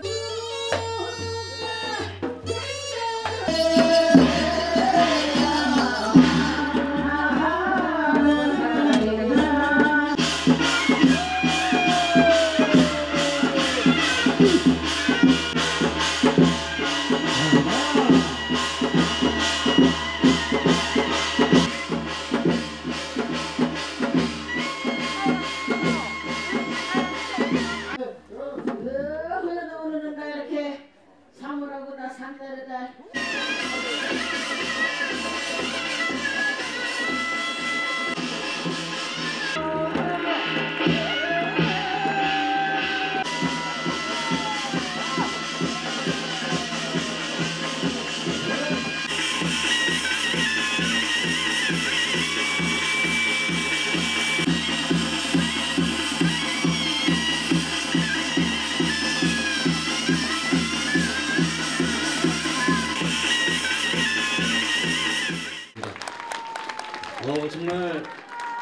정말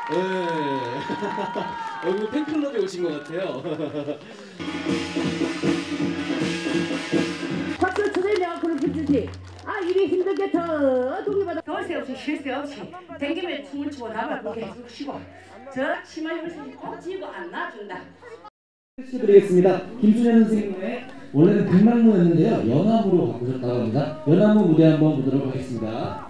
얼굴 팬클럽에 오신 것 같아요. 박수 쳐주면 그렇게 주지. 아 일이 힘들게 더 동의받아 거세 없이 쉴 새 없이 댕기면 춤을 추고 나발 보게 계속 쉬고 저 치마 입으시면 꼭 지고 안 놔준다. 드리겠습니다. 김순현 선생님의 원래는 백랑무였는데요. 연암으로 바꾸셨다고 합니다. 연암무 무대 한번 보도록 하겠습니다.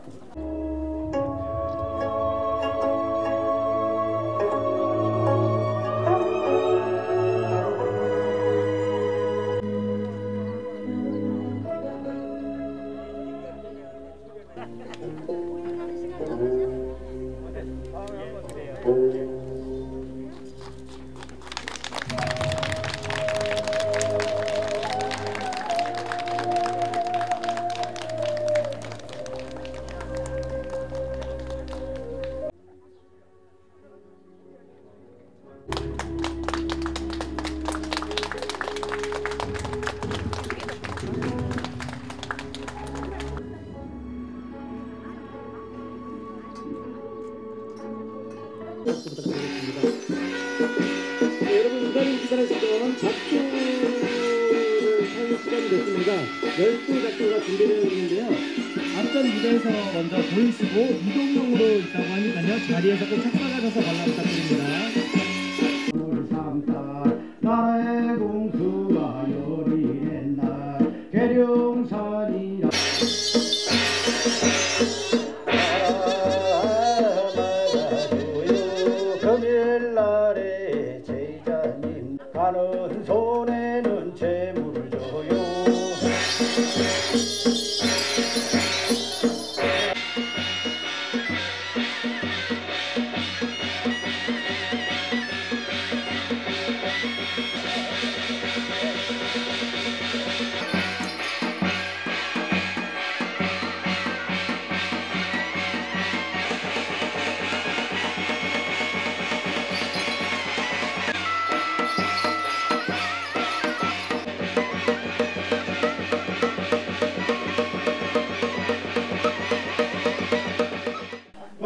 여러분 기다리시던 작조를 할 시간이 됐습니다. 12작조가 준비되어 있는데요. 앞전 무대에서 먼저 보이시고 이동용으로 있다고 하니까요. 자리에서 꼭 착석하셔서 관람 부탁드립니다.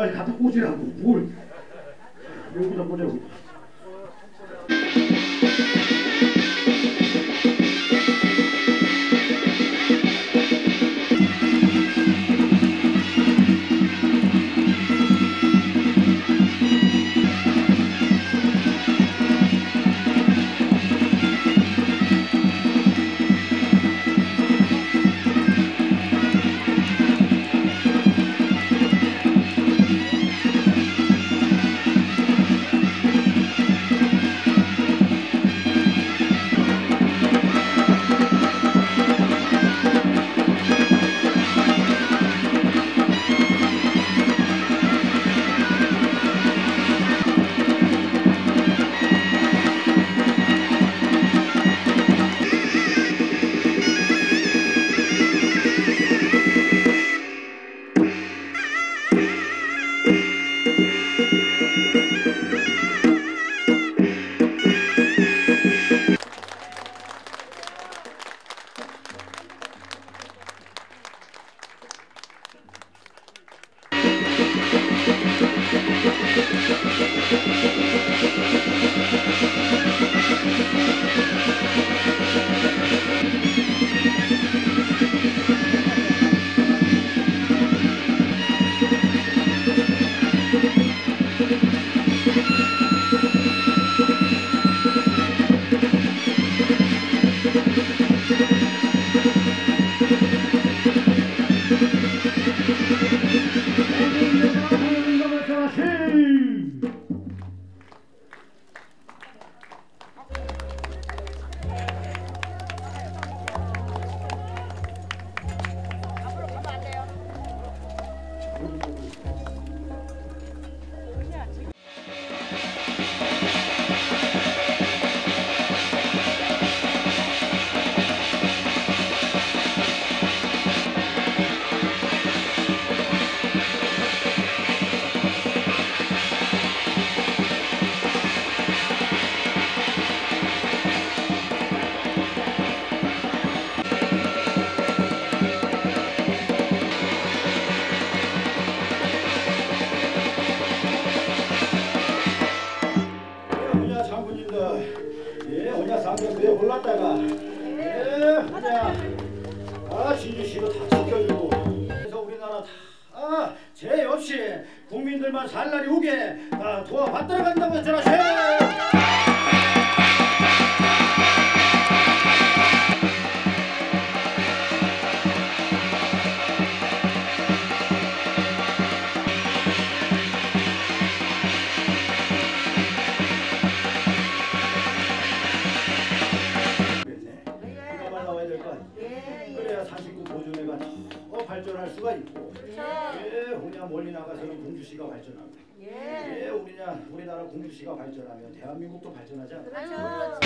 빨리 갖다 꽂으라고. 뭘? 여기다 꽂으라고. 상대에 올랐다가 진주씨도 다 지켜주고 그래서 우리나라 다 죄 없이 국민들만 살 날이 오게 도와받들어 간다고 전하세. 그래야 사실구 보존회가 더 발전할 수가 있고 그냥 멀리 나가서는 공주시가 발전하고 우리나라 공주시가 발전하면 대한민국도 발전하지 않을까.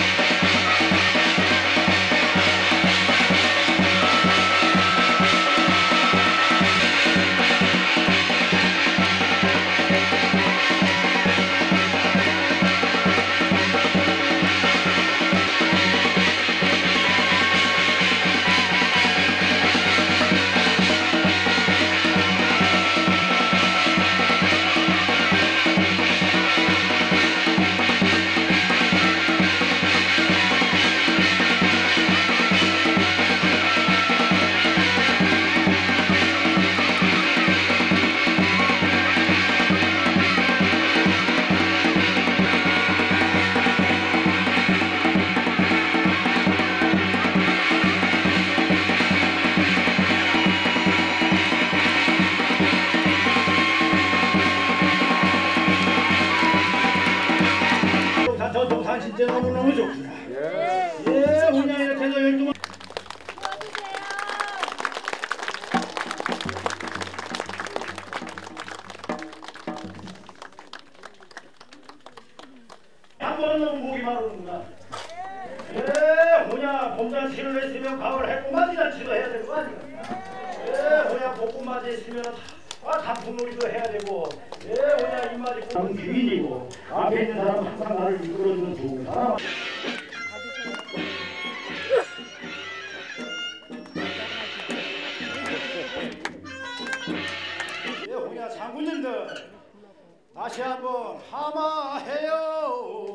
전통산 진짜 너무너무 좋구나. 그냥 이렇게 해서 12번 한 번은 너무 보기만 하는구나. 뭐냐 봄잔치를 했으면 가을 해꽃맞이잔치도 해야 되는 거 아니야. 뭐냐 벚꽃맞이 했으면 단풍놀이도 해야 되고 뭐냐 입맞이 꽃은 귀인이고 앞에 있는 사람은 항상 나를 이끌어주는 좋은 사람. 뭐냐 장군님들 다시 한번 하마해요.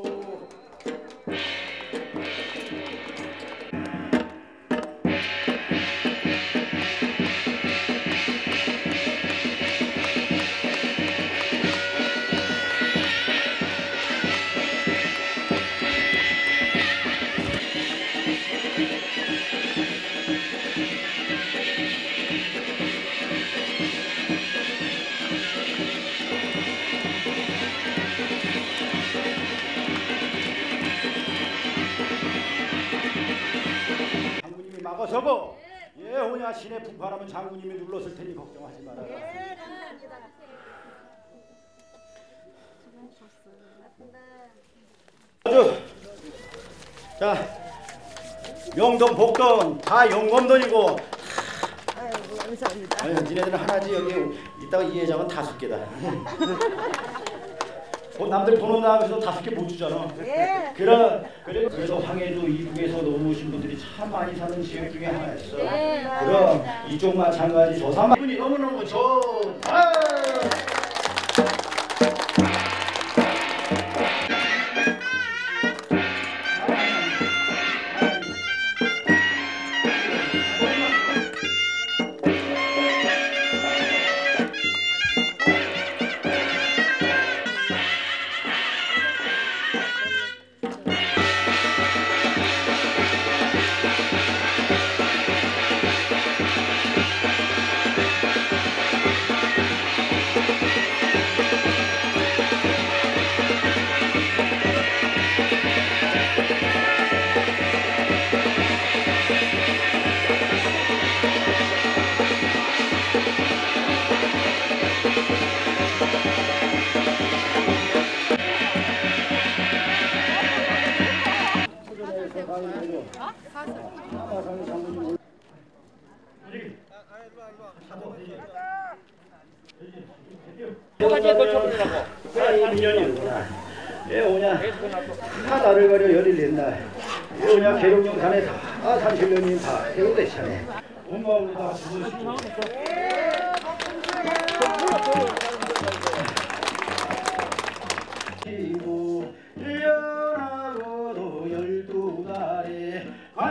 장군님이 막아서고 예 오냐 신의 풍파라면 장군님이 눌렀을 테니 걱정하지 말아라. 자 명동 복동 다 영검돈이고. 아이고 감사합니다. 아유 니네들은 하나지 여기 이따가 이 회장은 5개다. 남들 돈 온다고 해서 5개 못 주잖아. 예. 그래서 황해도 이북에서 넘어오신 분들이 참 많이 사는 지역 중에 하나였어. 그럼 이쪽 마찬가지 조사만 분이 너무너무 좋다. 누가 제일 고쳐보려고? 그래 인연이구나. 예 오냐 다 나를 가려 열일 냈날. 예 오냐 계룡영산에 다 산신령님 다 해오대차네. 온 마음으로 다 주무시고. 일어나고도 12달에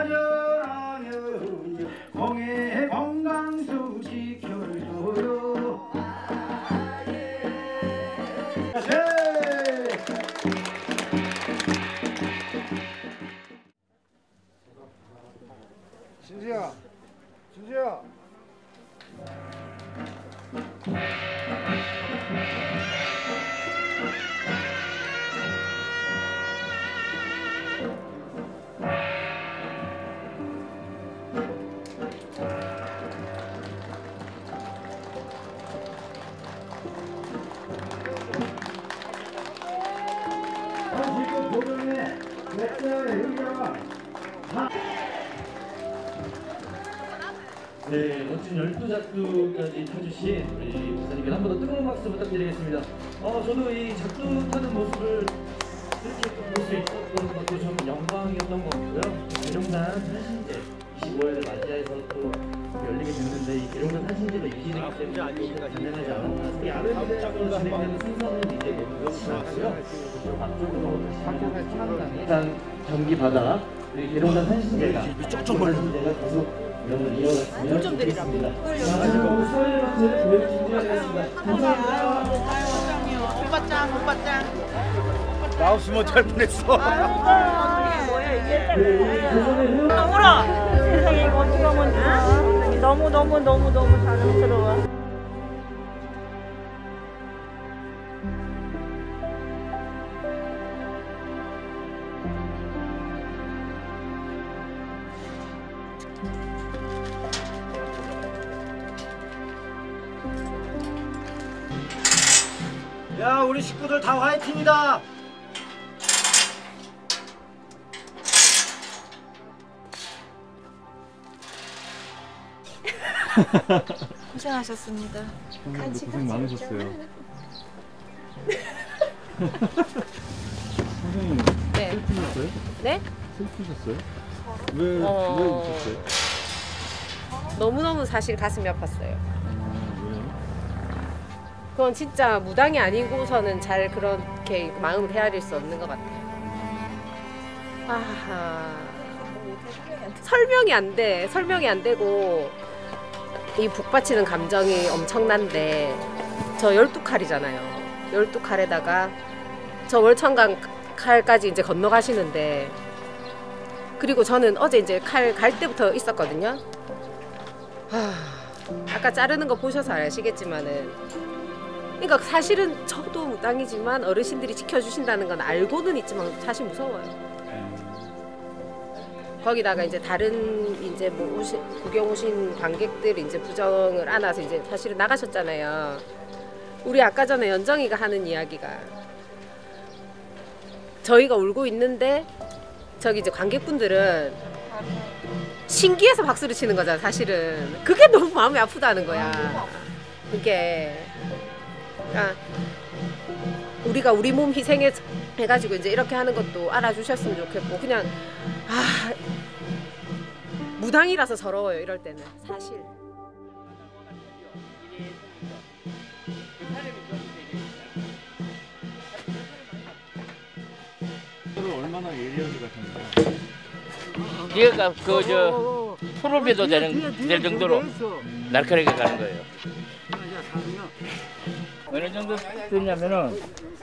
관여하면 공의 건강수 지켜줘요. 진수야, 진수야. 네, 멋진 12작두까지 펴주신 우리 부사님께 한 번 더 뜨거운 박수 부탁드리겠습니다. 저도 이 작두 타는 모습을 이렇게 볼 수 있었던 것도 좀 영광이었던 것 같고요. 계룡산 산신제 25회를 맞이해서 또 열리게 됐는데 이 계룡산 산신제가 유지되기 때문에 가능하지 않았나. 이 아베무대에서 진행되는 순서는 이제 모두 지났고요. 앞쪽으로 다시 천안강에 경기 바다 우리 계룡산 산신제가 계속 이런 이어갔으면 좋겠습니다. 마지막으로 서해 마트를 교육 준비하겠습니다. 감사합니다. 오빠짱. 나 없으면 잘 뻔했어. 뭐야 이게? 울어. 세상에 이거 어떻게 하면 너무 자랑스러워. 야 우리 식구들 다 화이팅이다. 고생하셨습니다. 선생님도 고생 많으셨어요. 선생님 네. 슬프셨어요? 네? 슬프셨어요? 왜 웃었어요? 너무너무 사실 가슴이 아팠어요. 왜요? 그건 진짜 무당이 아니고서는 잘 그렇게 마음을 헤아릴 수 없는 것 같아요. 설명이 안 돼. 설명이 안 되고 이 북받치는 감정이 엄청난데 저 12칼이잖아요. 12칼에다가 저 월천강 칼까지 이제 건너가시는데 그리고 저는 어제 이제 칼 갈 때부터 있었거든요. 아까 자르는 거 보셔서 아시겠지만은 그러니까 사실은 저도 무당이지만 어르신들이 지켜주신다는 건 알고는 있지만 사실 무서워요. 거기다가 이제 다른 이제 뭐 구경 오신 관객들 이제 부정을 안아서 이제 사실은 나가셨잖아요. 우리 아까 전에 연정이가 하는 이야기가 저희가 울고 있는데 저기 이제 관객분들은 신기해서 박수를 치는 거잖아. 사실은 그게 너무 마음이 아프다는 거야. 그게 그러니까 우리가 우리 몸 희생해가지고 이제 이렇게 하는 것도 알아주셨으면 좋겠고 그냥 무당이라서 서러워요. 이럴 때는 사실. 얼마나 예리하게 가셨나요? 얘가 그저 프로비도 될 정도로 날카롭게 가는 거예요. 어느 정도 됐냐면은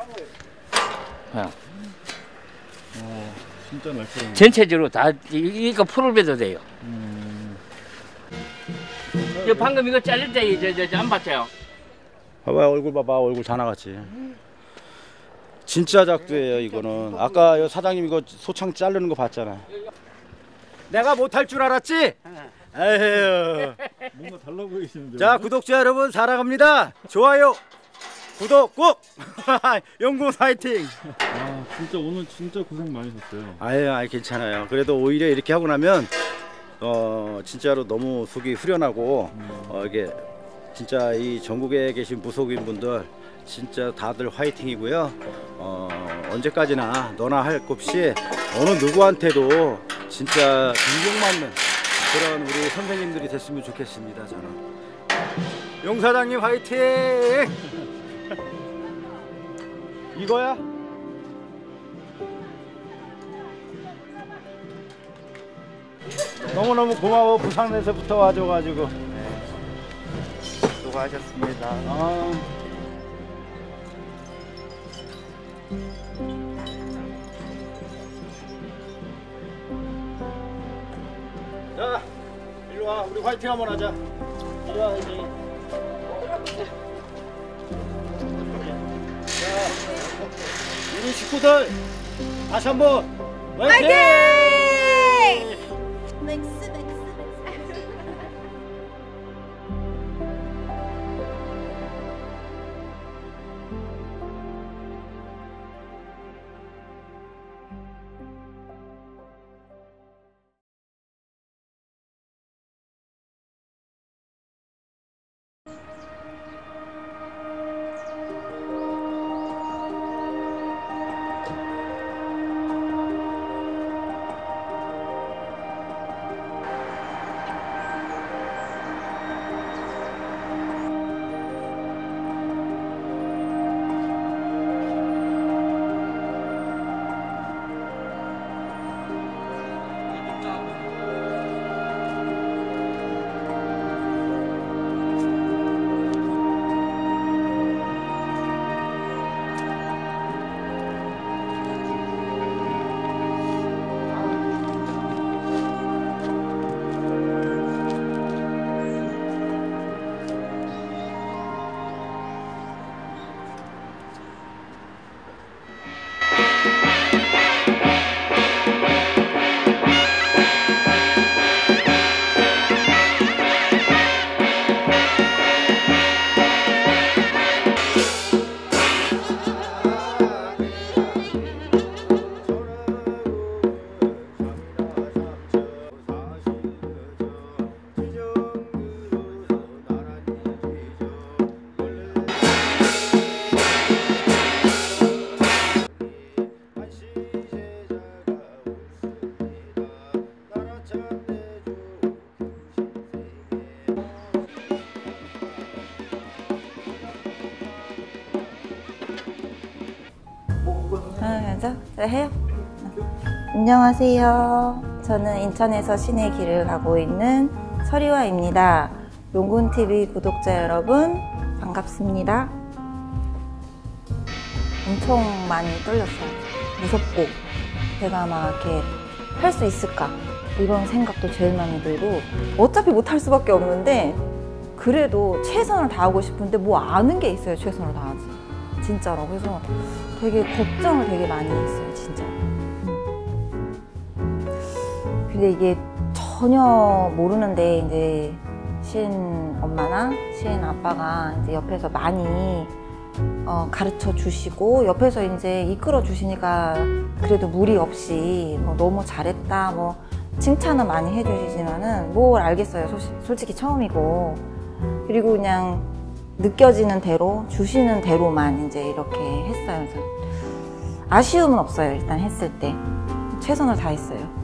진짜 날카로운. 전체적으로 다 이거 프로비도 돼요. 저 방금 이거 잘릴 때 저 안 봤어요? 봐봐 얼굴 봐봐 얼굴 다 나갔지. 진짜 작두예요 이거는. 아까 사장님 이거 소창 자르는 거 봤잖아. 내가 못할 줄 알았지? 에휴. 뭔가 달라 보이시는데. 자 구독자 여러분 사랑합니다. 좋아요 구독 꼭. 영구 화이팅. 진짜 오늘 진짜 고생 많으셨어요. 아유 괜찮아요. 그래도 오히려 이렇게 하고 나면 진짜로 너무 속이 후련하고 이게 진짜 이 전국에 계신 무속인 분들 진짜 다들 화이팅이고요. 언제까지나 너나 할 것 없이 어느 누구한테도 진짜 존경받는 그런 우리 선생님들이 됐으면 좋겠습니다. 저는 용 사장님 화이팅. 이거야? 너무너무 고마워. 부산에서부터 와줘가지고. 수고하셨습니다. 자, 일로 와. 우리 화이팅 한번 하자. 이리 와, 이제. 자, 우리 식구들 다시 한번 화이팅! 맥스. 그래서 해요. 안녕하세요. 저는 인천에서 신의 길을 가고 있는 서리화입니다. 용군TV 구독자 여러분 반갑습니다. 엄청 많이 떨렸어요. 무섭고 제가 막 이렇게 할 수 있을까 이런 생각도 제일 많이 들고 어차피 못할 수밖에 없는데 그래도 최선을 다하고 싶은데 뭐 아는 게 있어요. 최선을 다하지 진짜로. 그래서 되게 걱정을 되게 많이 했어요 진짜. 근데 이게 전혀 모르는데 이제 신 엄마나 신 아빠가 이제 옆에서 많이 가르쳐 주시고 옆에서 이제 이끌어 주시니까 그래도 무리 없이 뭐 너무 잘했다 뭐 칭찬은 많이 해주시지만은 뭘 알겠어요. 솔직히 처음이고. 그리고 그냥 느껴지는 대로 주시는 대로만 이제 이렇게 했어요. 그래서 아쉬움은 없어요. 일단 했을 때 최선을 다했어요.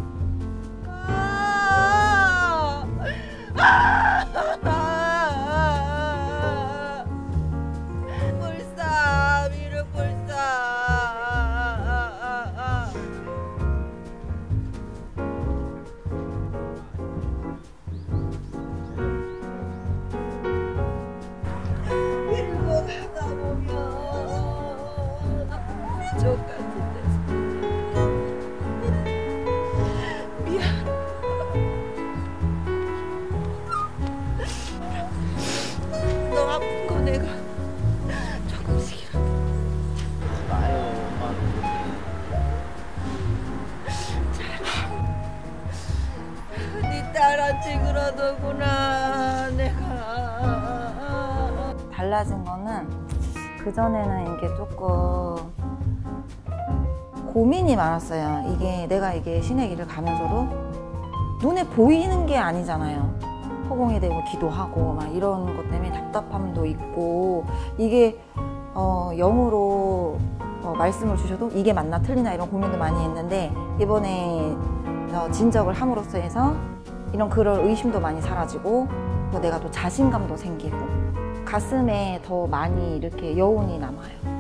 딸한테 그러더구나 내가. 달라진 거는 그전에는 이게 조금 고민이 많았어요. 내가 신의 길을 가면서도 눈에 보이는 게 아니잖아요. 허공에 대고 기도하고 막 이런 것 때문에 답답함도 있고 이게 영으로 말씀을 주셔도 이게 맞나 틀리나 이런 고민도 많이 했는데 이번에 진적을 함으로써 해서 이런 그런 의심도 많이 사라지고 또 내가 또 자신감도 생기고 가슴에 더 많이 이렇게 여운이 남아요.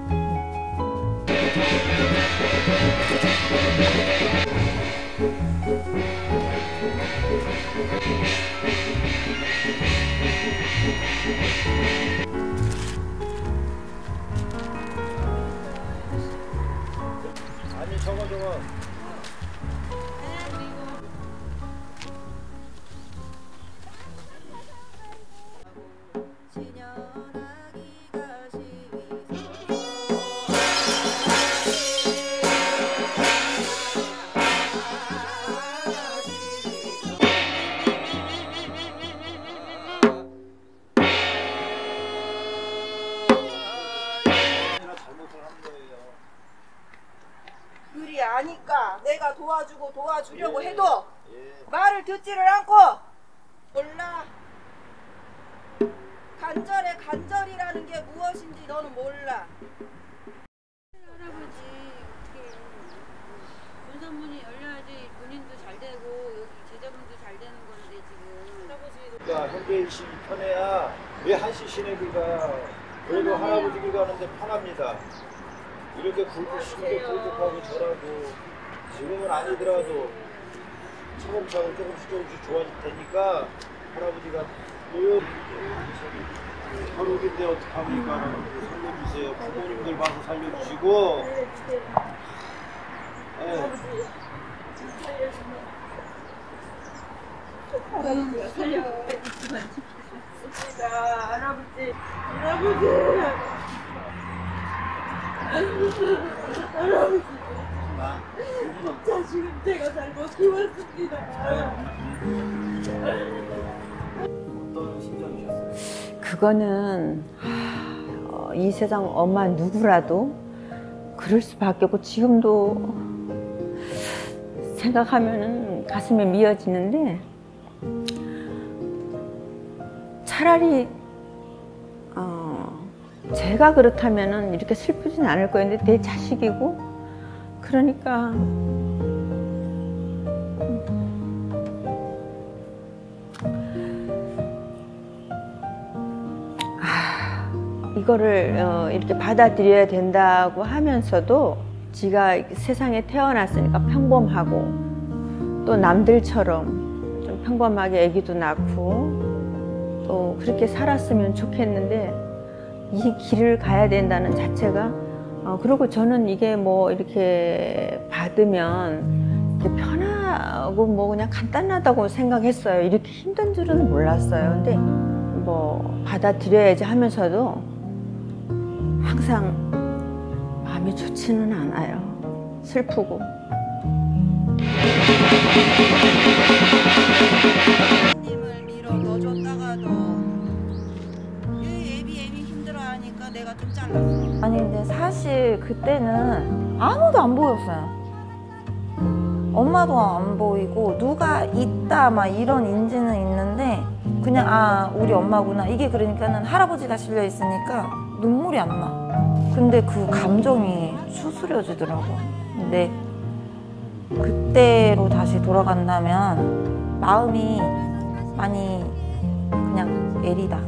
아니 저거 그리 아니까 내가 도와주려고 해도 말을 듣지를 않고 몰라. 간절이라는 게 무엇인지 너는 몰라. 할아버지 어떻게 문선문이 열려야지 본인도 잘 되고 여기 제자분도 잘 되는 건데 지금 할아버지 그러니까 현재 씨 편해야 왜 한시 시내기가 그래도 할아버지 길 가는데 편합니다. 이렇게 쉽게 굴복하고 저라도 지금은 아니더라도 차곡차곡 조금씩 좋아질 테니까 할아버지가 늘 한국인데 어떡합니까? 살려주세요. 부모님들 봐서 살려주시고 할아버지가 살려주시면 좋겠습니다. 할아버지 자식은 제가 잘못 키웠습니다. 어떤 심정이셨어요? 그거는 이 세상 엄마 누구라도 그럴 수밖에 없고 지금도 생각하면은 가슴이 미어지는데 차라리 제가 그렇다면은 이렇게 슬프진 않을 거였는데 내 자식이고 그러니까 이거를 이렇게 받아들여야 된다고 하면서도 지가 세상에 태어났으니까 평범하고 또 남들처럼 좀 평범하게 아기도 낳고 또 그렇게 살았으면 좋겠는데 이 길을 가야 된다는 자체가 그리고 저는 이게 뭐 이렇게 받으면 이렇게 편하고 뭐 그냥 간단하다고 생각했어요. 이렇게 힘든 줄은 몰랐어요. 근데 뭐 받아들여야지 하면서도 항상 마음이 좋지는 않아요. 슬프고. 님을 밀어 넣어줬다가도 애비 힘들어하니까 내가 좀 잘랐어. 아니 근데 사실 그때는 아무도 안 보였어요. 엄마도 안 보이고 누가 있다 막 이런 인지는 있는데 그냥 아 우리 엄마구나 이게 그러니까는 할아버지가 실려 있으니까 눈물이 안 나. 근데 그 감정이 추스려지더라고. 근데 그때로 다시 돌아간다면 마음이 많이 그냥 애리다.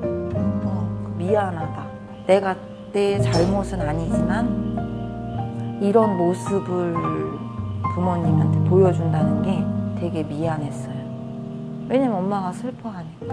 미안하다. 내가 내 잘못은 아니지만 이런 모습을 부모님한테 보여준다는 게 되게 미안했어요. 왜냐면 엄마가 슬퍼하니까.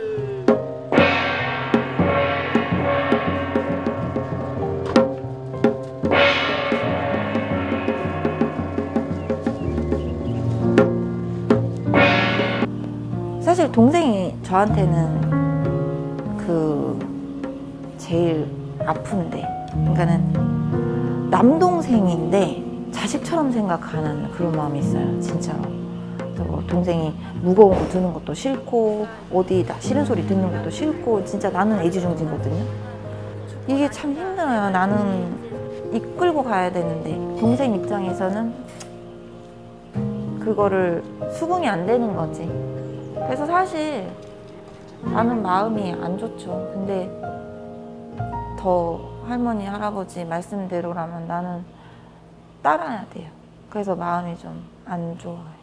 사실 동생이 저한테는 그 제일 아픈데, 그러니까는 남동생인데 자식처럼 생각하는 그런 마음이 있어요, 진짜로. 뭐 동생이 무거운 거 드는 것도 싫고 어디다 싫은 소리 듣는 것도 싫고 진짜 나는 애지중지거든요. 이게 참 힘들어요. 나는 이끌고 가야 되는데 동생 입장에서는 그거를 수긍이 안 되는 거지. 그래서 사실 나는 마음이 안 좋죠. 근데 더 할머니 할아버지 말씀대로라면 나는 따라야 돼요. 그래서 마음이 좀 안 좋아요.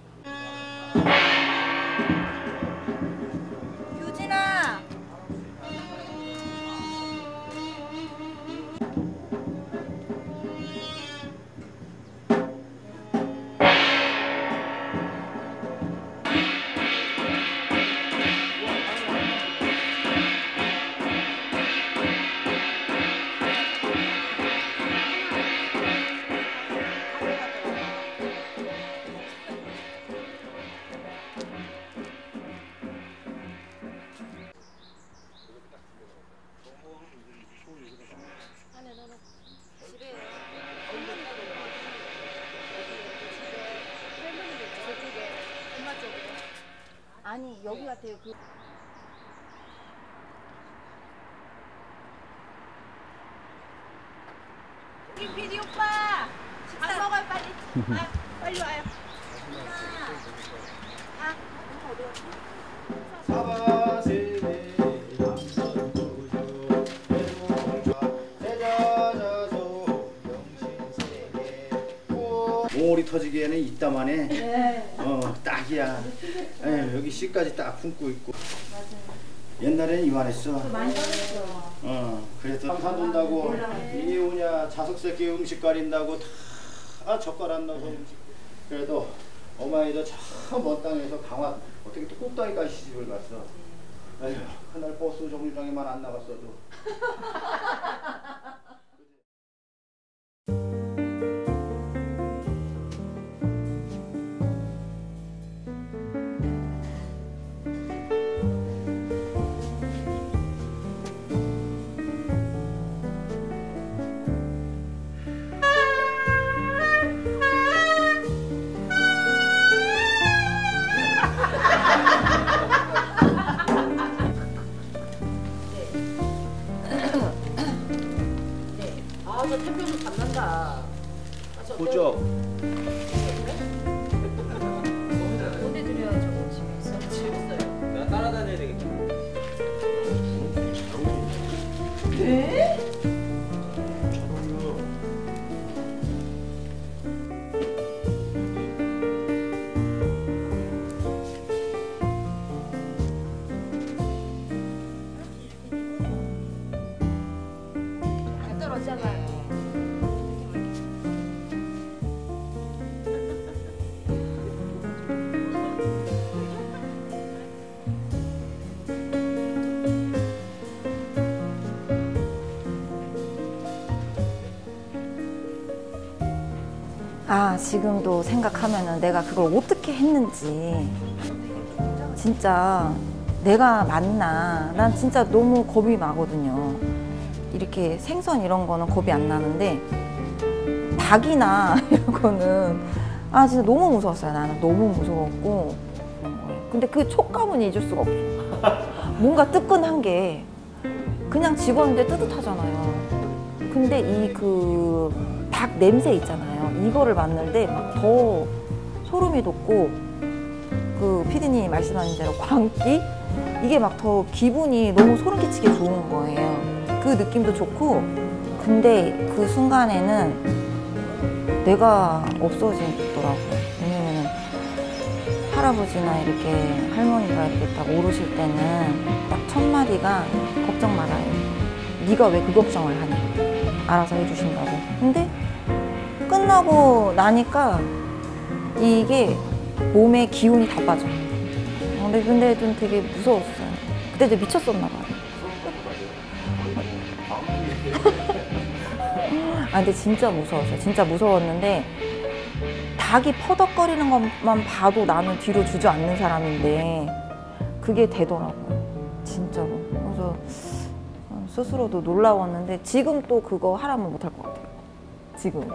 유진아! 아니 여기 같아요. PD 오빠 밥 먹어요 빨리. 아, 빨리 와요. 몽골이 터지기에는 이따만해. 네. 딱이야. 에휴, 여기 씨까지 딱 품고 있고. 옛날에는 이만했어. 많이 떨어졌어. 그래도 삼산 돈다고 이게 뭐냐 자석 새끼 음식 가린다고 다 젓가락나고 음식. 그래도 어머니도 저 먼 땅에서 강화 어떻게 또 꼭다리까지 시집을 갔어. 에휴, 그날 버스 정류장에만 안 나갔어도. 저 템표도 담난다. 보죠. 보내드려야죠. 집에 있어. 집에 있어요. 내가 따라다녀야 되겠다. 네? 안 떨어지잖아요. 아, 지금도 생각하면은 내가 그걸 어떻게 했는지 진짜 내가 맞나? 난 진짜 너무 겁이 나거든요. 이렇게 생선 이런 거는 겁이 안 나는데 닭이나 이런 거는 아 진짜 너무 무서웠어요. 나는 너무 무서웠고 근데 그 촉감은 잊을 수가 없어. 뭔가 뜨끈한 게 그냥 집었는데 뜨뜻하잖아요. 근데 이 그 닭 냄새 있잖아요. 이거를 맡는데 막 더 소름이 돋고 그 피디님이 말씀하신 대로 광기? 이게 막 더 기분이 너무 소름 끼치게 좋은 거예요. 그 느낌도 좋고 근데 그 순간에는 내가 없어지더라고요. 왜냐면은 할아버지나 이렇게 할머니가 이렇게 딱 오르실 때는 딱 첫 마디가 걱정 말아요. 네가 왜 그 걱정을 하니? 알아서 해주신다고. 근데 끝나고 나니까 이게 몸에 기운이 다 빠져. 근데 좀 되게 무서웠어요. 그때 좀 미쳤었나 봐요. 아 근데 진짜 무서웠어요. 진짜 무서웠는데 닭이 퍼덕거리는 것만 봐도 나는 뒤로 주저앉는 사람인데 그게 되더라고요. 진짜로. 그래서 스스로도 놀라웠는데 지금 또 그거 하라면 못할 것 같아요. 지금.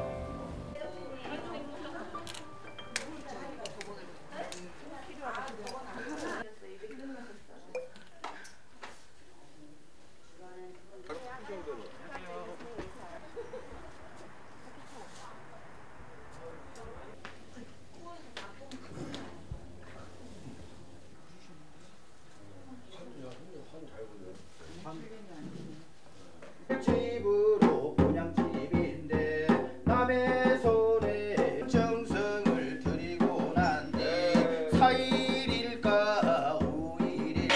집으로 본향집인데 남의 손에 정성을 들이고 난 뒤 4일일까 5일일까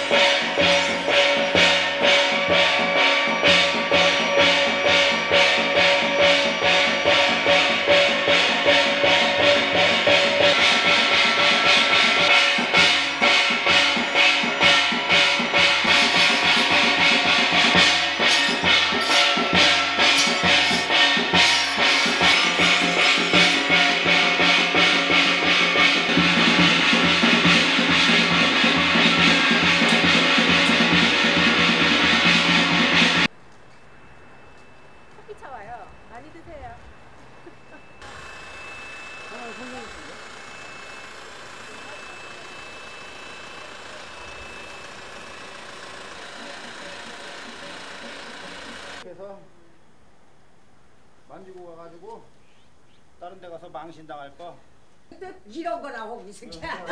그래서 만지고 가가지고 다른 데 가서 망신당할 거 이런 거라고 이 새끼야.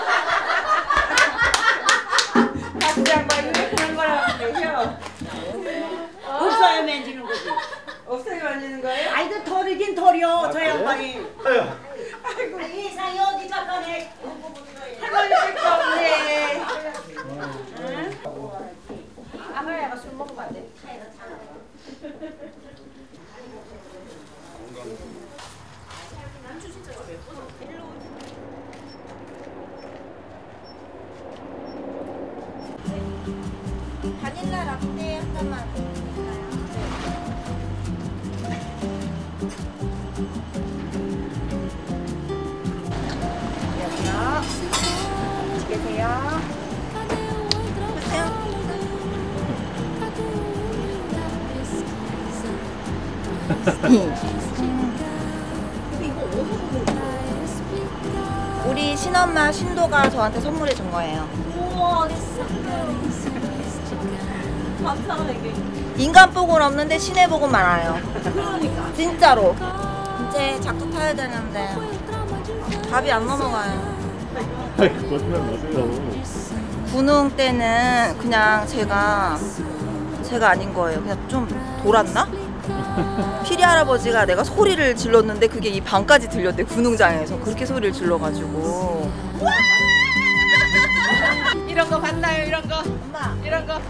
닭 양반이 왜 그런 거라고 그러죠? 없어야 만지는 거지. 없어요 만지는 거예요? 아이 그 털이긴 털이요 저 양반이. 아유 아이고 이상이 어디 잠깐에 할머니 쓸거 없네. 아가야가 술 먹으면 안 돼. 바닐라 라떼 한 잔만 여기요. 계세요. 우리 신엄마 신도가 저한테 선물해 준 거예요. 우와, 감사하게. 인간 복은 없는데 신의 복은 많아요. 그러니까. 진짜로. 이제 작두 타야 되는데 밥이 안 넘어가요. 거짓말 마세요. 군웅 때는 그냥 제가 아닌 거예요. 그냥 좀 돌았나? 피리 할아버지가 내가 소리를 질렀는데 그게 이 방까지 들렸대. 군웅장에서 그렇게 소리를 질러가지고. 이런 거 봤나요? 이런 거? 엄마. 이런 거?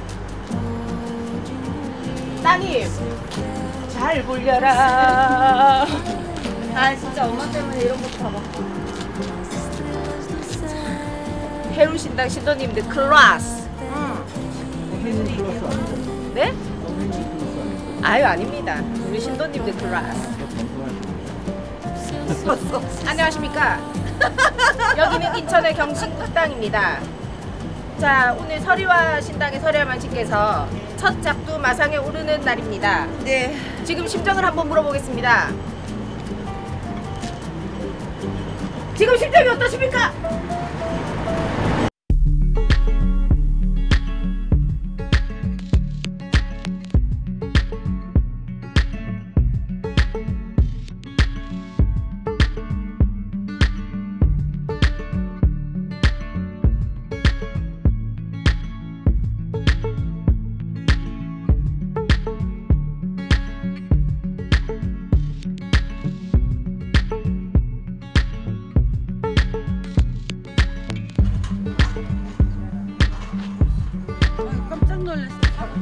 따님 잘 불려라. 아 진짜 엄마 때문에 이런 것도 다 봤고. 해운신당 신도님들 클래스. 네? 아유 아닙니다. 우리 신도님들 클래스. 안녕하십니까. 여기는 인천의 경신국당입니다. 자, 오늘 서리와 신당의 서리아만씨께서 첫 작두 마상에 오르는 날입니다. 네. 지금 심정을 한번 물어보겠습니다. 지금 심정이 어떠십니까? 깜짝 놀랐어.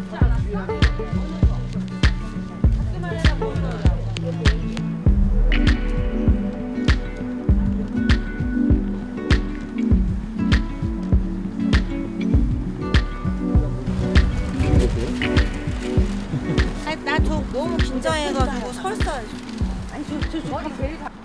아니 나 저 너무 긴장해가지고 설사. 아니 저 제일 다.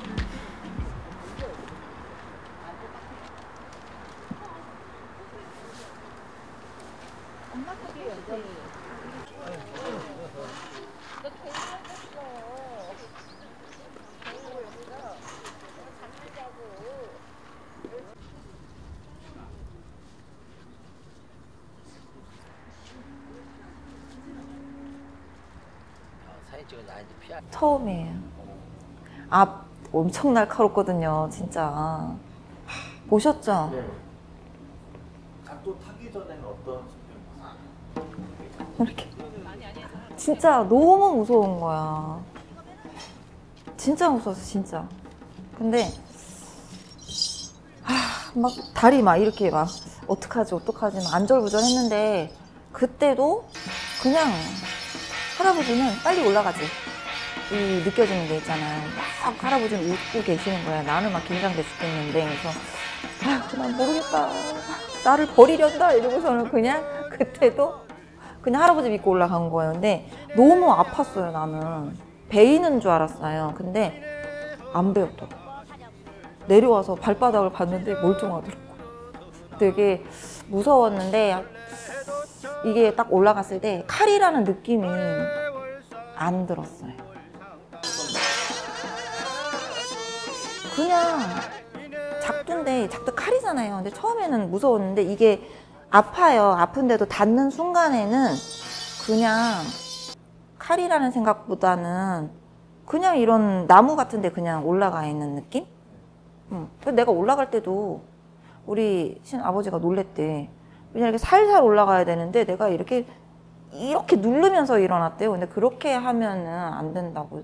처음이에요. 앞 엄청 날카롭거든요, 진짜. 보셨죠? 네. 작두 타기 전에는 어떤 이렇게. 진짜 너무 무서운 거야. 진짜 무서웠어, 진짜. 근데 막 다리 막 이렇게 막 어떡하지 막 안절부절 했는데 그때도 그냥 할아버지는 빨리 올라가지. 이 느껴지는 게 있잖아요. 막 할아버지는 웃고 계시는 거야. 나는 막 긴장돼 죽겠는데. 그래서 난 모르겠다. 나를 버리련다 이러고서는 그냥 그때도 그냥 할아버지 믿고 올라간 거예요. 근데 너무 아팠어요. 나는 베이는 줄 알았어요. 근데 안 베었더라고. 내려와서 발바닥을 봤는데 멀쩡하더라고. 되게 무서웠는데 이게 딱 올라갔을 때 칼이라는 느낌이 안 들었어요. 그냥 작두인데 작두 칼이잖아요. 근데 처음에는 무서웠는데 이게 아파요. 아픈데도 닿는 순간에는 그냥 칼이라는 생각보다는 그냥 이런 나무 같은데 그냥 올라가 있는 느낌? 그래서 내가 올라갈 때도 우리 친아버지가 놀랬대. 그냥 이렇게 살살 올라가야 되는데 내가 이렇게 누르면서 일어났대요. 근데 그렇게 하면은 안 된다고.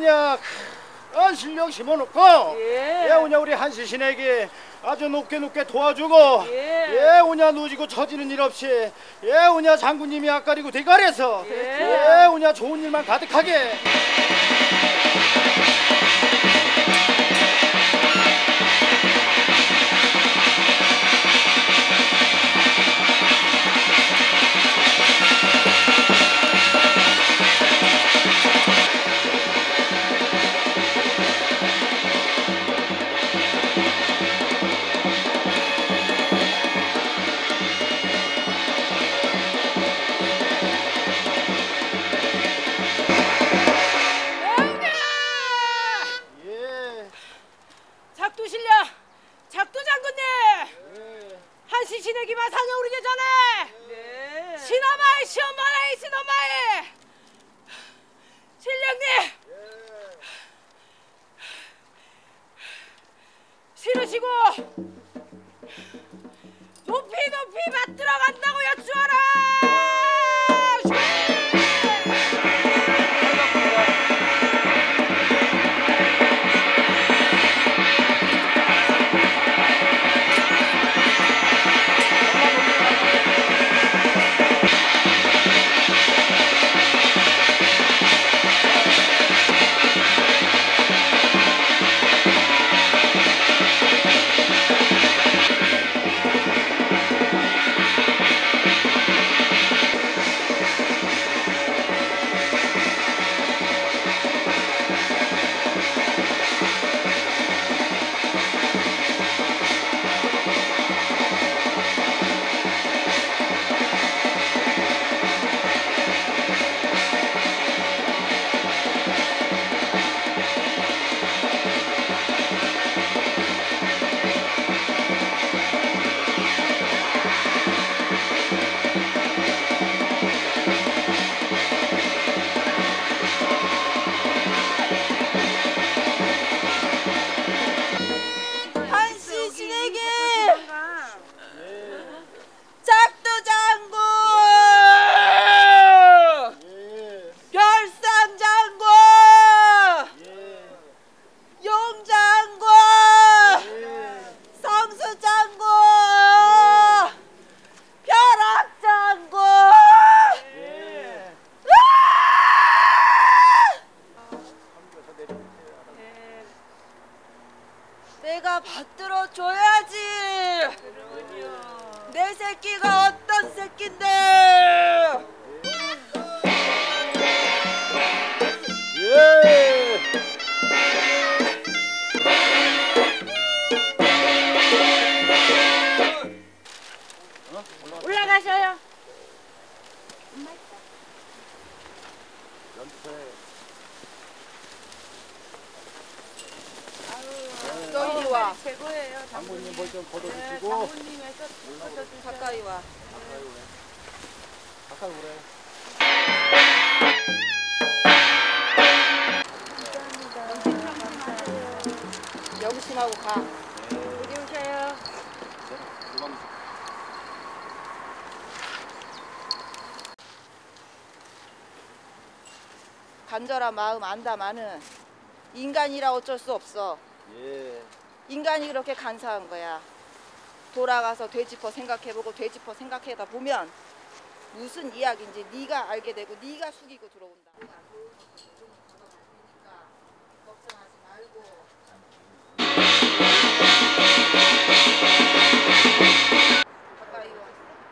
오냐 실력 심어놓고 오냐 우리 한시 신에게 아주 높게 도와주고 오냐 누지고 처지는 일 없이 오냐 장군님이 앞가리고 대가리에서 오냐 좋은 일만 가득하게. 작두 신령, 작두 장군님, 한시 신에게 마상에 오르기 전에 신어마의 시엄마의 신어마의 신령님 실으시고 높이 받들어 간다고 여쭈어라. 내가 받들어 줘야지. 내 새끼가 어떤 새끼인데. 올라가셔요. 너 이리 와. 최고예요. 장모님 뭘 좀 걷어주시고. 장모님에서 가까이 와. 가까이 오래. 영심하고 가. 어디 오셔요? 간절한 마음 안다마는 인간이라 어쩔 수 없어. 인간이 그렇게 간사한 거야. 돌아가서 되짚어 생각해보고 되짚어 생각하다 보면 무슨 이야기인지 네가 알게 되고 네가 숙이고 들어온다. 걱정하지 말고. 가까이 와.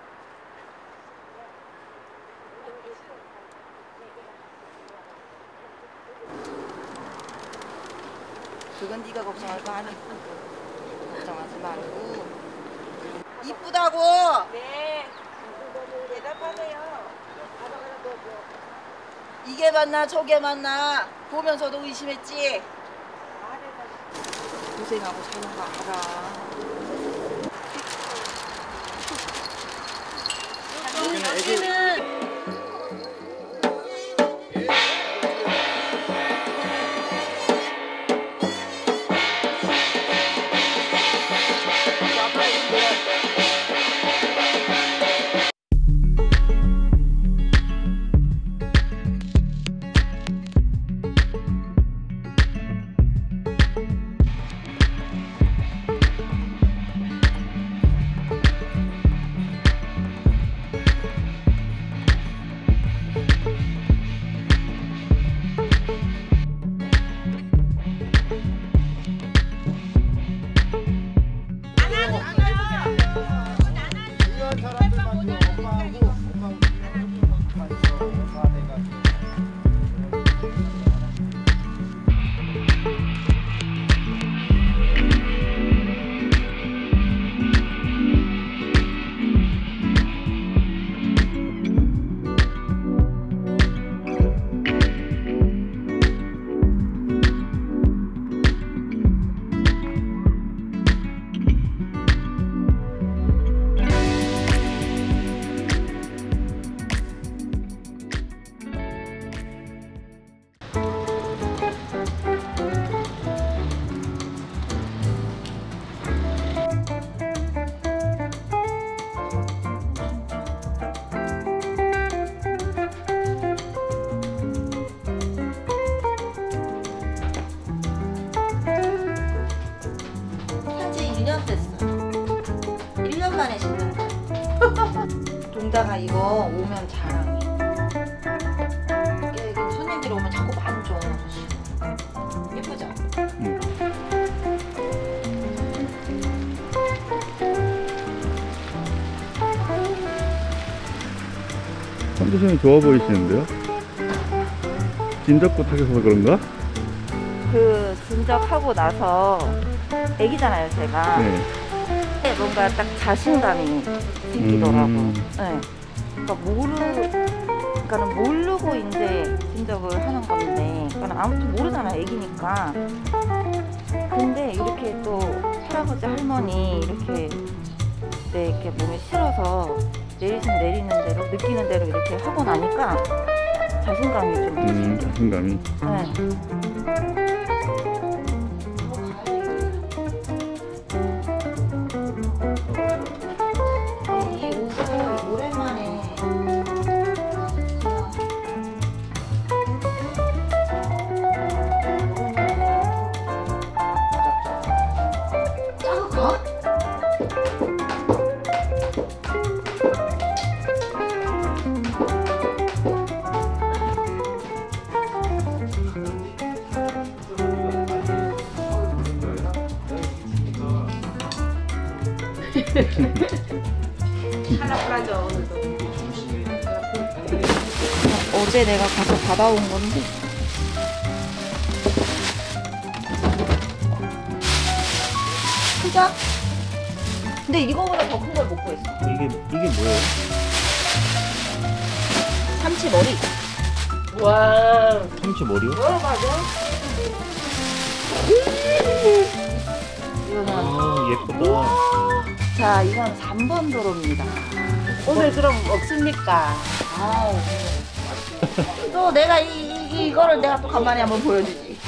그건 네가 걱정할 거 아니고. 걱정하지 말고. 이쁘다고. 네. 대답하세요. 이게 맞나 저게 맞나 보면서도 의심했지. 고생하고 사는 거 알아. 여기는 여기다가 이거 오면 자랑해. 이게 손님들이 오면 자꾸 많이 줘. 예쁘죠? 컨디션이 좋아 보이시는데요? 진적고 타셔서 그런가? 그 진적하고 나서 애기잖아요 제가. 네. 뭔가 딱 자신감이 생기더라고. 네. 그러니까는 모르고 이제 진적을 하는 건데, 그러니까 아무튼 모르잖아 애기니까. 근데 이렇게 또 할아버지 할머니 이렇게 이렇게 몸에 실어서 내리는 대로 느끼는 대로 이렇게 하고 나니까 자신감이 좀 생겨. 자신감이. 네. 하나 뿌라져 오늘도. 어제 내가 가서 받아온 건데. 크자? 근데 이거보다 더 큰 걸 못 구했어. 이게 뭐예요? 참치 머리. 와. 참치 머리요? 맞아. 이거는 아 예쁘다. 자, 이건 3번 도로입니다. 오늘 그럼 없습니까? 아우. 또 내가 이거를 내가 또 간만에 한번 보여주지.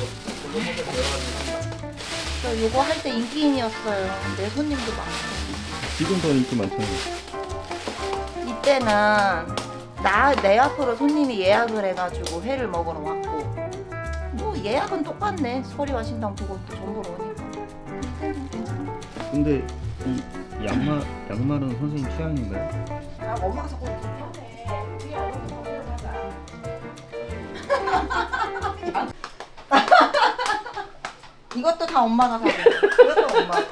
저 요거 할 때 인기인이었어요. 내 손님도 많고. 지금 더 인기 많잖아요. 이때는 내 앞으로 손님이 예약을 해가지고 회를 먹으러 왔고, 뭐 예약은 똑같네. 서리와 신당 보고 또 정보로 오니까. 이때는 괜찮아. 근데 이 양말은 선생님 취향인가요? 아, 엄마가 자꾸 이렇게 편해. 이것도 다 엄마가 사고. 이것도 엄마가.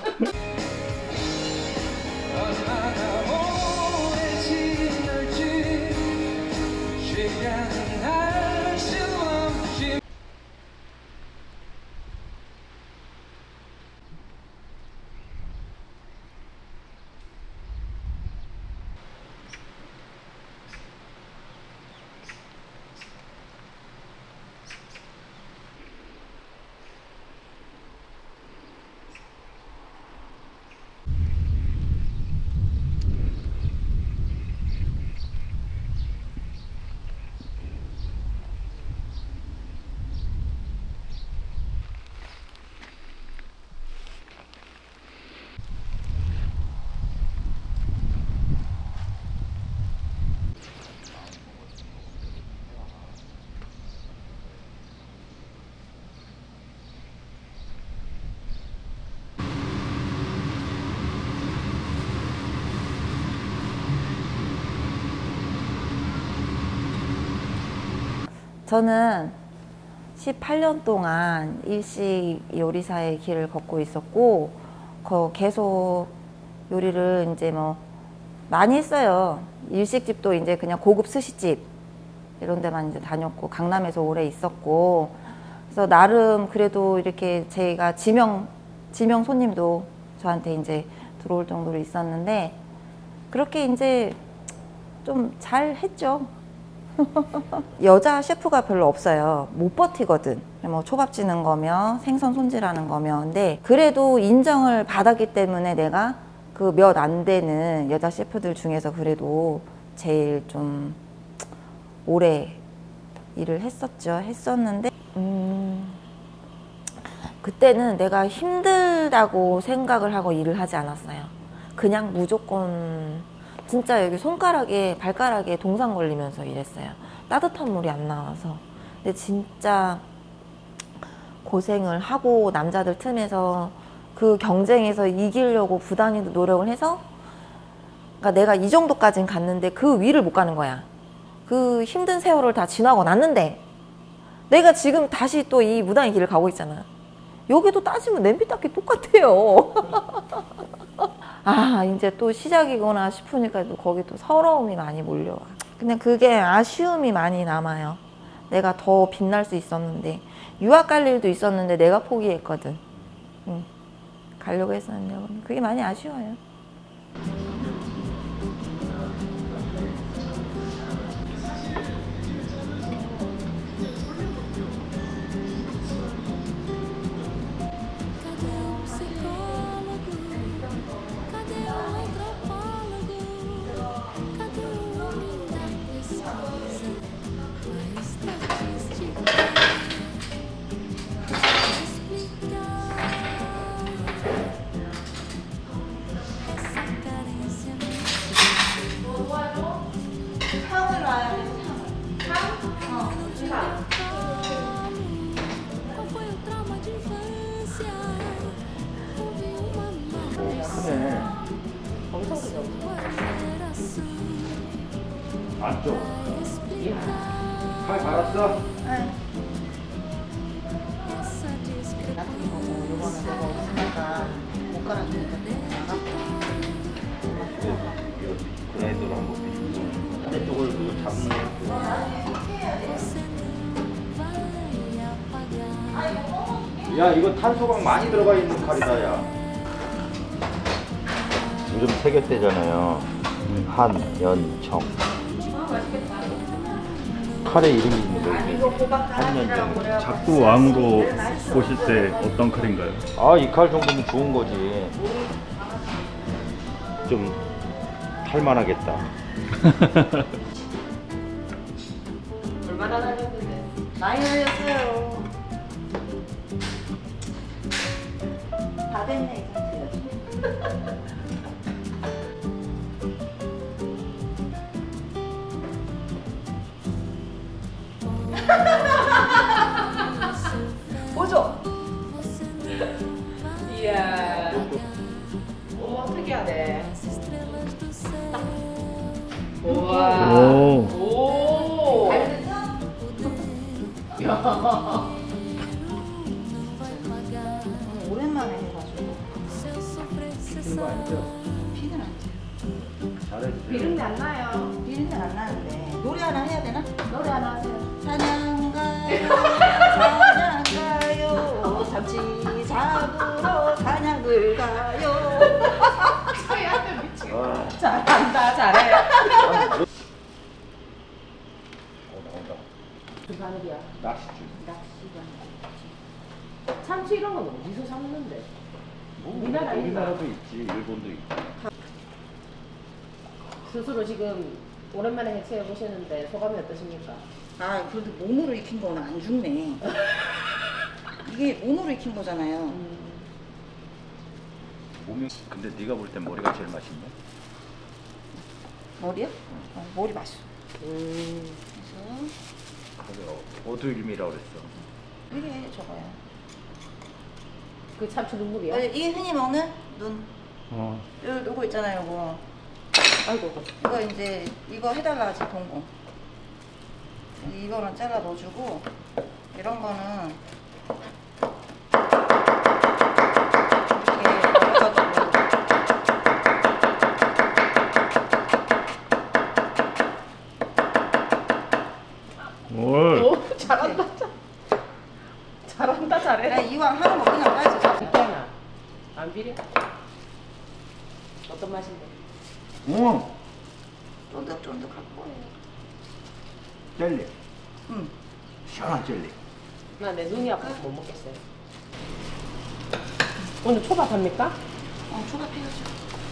저는 18년 동안 일식 요리사의 길을 걷고 있었고, 계속 요리를 이제 뭐 많이 했어요. 일식집도 이제 그냥 고급 스시집 이런 데만 이제 다녔고, 강남에서 오래 있었고, 그래서 나름 그래도 이렇게 제가 지명 손님도 저한테 이제 들어올 정도로 있었는데, 그렇게 이제 좀 잘 했죠. 여자 셰프가 별로 없어요. 못 버티거든. 뭐 초밥 찌는 거며 생선 손질하는 거며. 근데 그래도 인정을 받았기 때문에 내가 그 몇 안 되는 여자 셰프들 중에서 그래도 제일 좀 오래 일을 했었는데, 그때는 내가 힘들다고 생각을 하고 일을 하지 않았어요. 그냥 무조건 진짜 여기 발가락에 동상 걸리면서 일했어요. 따뜻한 물이 안 나와서. 근데 진짜 고생을 하고 남자들 틈에서 그 경쟁에서 이기려고 부단히 노력을 해서 그러니까 내가 이 정도까지는 갔는데 그 위를 못 가는 거야. 그 힘든 세월을 다 지나고 났는데 내가 지금 다시 또 이 무당의 길을 가고 있잖아. 여기도 따지면 냄비 닦기 똑같아요. 아, 이제 또 시작이구나 싶으니까 또 거기 또 서러움이 많이 몰려와. 그냥 그게 아쉬움이 많이 남아요. 내가 더 빛날 수 있었는데, 유학 갈 일도 있었는데 내가 포기했거든. 가려고 했었는데 그게 많이 아쉬워요. 안쪽. 칼 갈았어? 네. 요거는 내가 없으니까 못 갈아주니까 그라인더로 한번 비추고 반대쪽을 그 잡는 야, 이거 탄소광 많이 들어가 있는 칼이다, 야. 요즘 세계대잖아요. 한, 연, 정. 칼의 이름이 있는 거지. 한연정. 작두 왕으로 보실 때 어떤 칼인가요? 아, 이 칼 정도면 좋은 거지. 좀 할만하겠다. 얼마나 날렸는데? 많이 날렸어요. 다 됐네, 이제. 보죠. 이야. 어머, 특이하네. 우와. 오. 오. 야. 오랜만에 해가지고. 이거 아니죠? 피는 안 돼. 잘해주세요. 비린내 안 나요. 비린내 안 나는데. 노래 하나 해야 되나? 노래 하나 하세요. 사냥 가요, 사냥 가요, 잡지 잡으러 사냥을 가요. 저희한테 미치겠다. 아. 잘한다, 잘해. 나온다. 무슨 바늘이야? 낚시줄. 낚시가. 참치 이런 건 어디서 잡는데? 우리나라도 있지, 일본도 있고. 스스로 지금 오랜만에 해체해 보시는데 소감이 어떠십니까? 아, 그래도 몸으로 익힌 거는 안 죽네. 이게 몸으로 익힌 거잖아요. 몸이, 근데 네가 볼 땐 머리가 제일 맛있네. 머리요? 머리 맛있어. 그래서 어두일미라고 그랬어. 이게 저거야. 그 참치 눈물이요? 이게 흔히 먹는 눈. 요거 있잖아요, 요거. 아이고, 이거 이제 이거 해달라 하지, 동공. 이거는 잘라 넣어주고, 이런 거는 이렇게 넣어가지고. 오, 잘한다. 잘한다, 잘해. 나 이왕 하는 거 그냥 따지자. 비싸나? 안 비려? 어떤 맛인데? 쫀득쫀득할 거예요. 젤리. 응. 시원한 젤리. 나 내 눈이 아파서 못 먹겠어요. 오늘 초밥 합니까? 초밥 해야죠.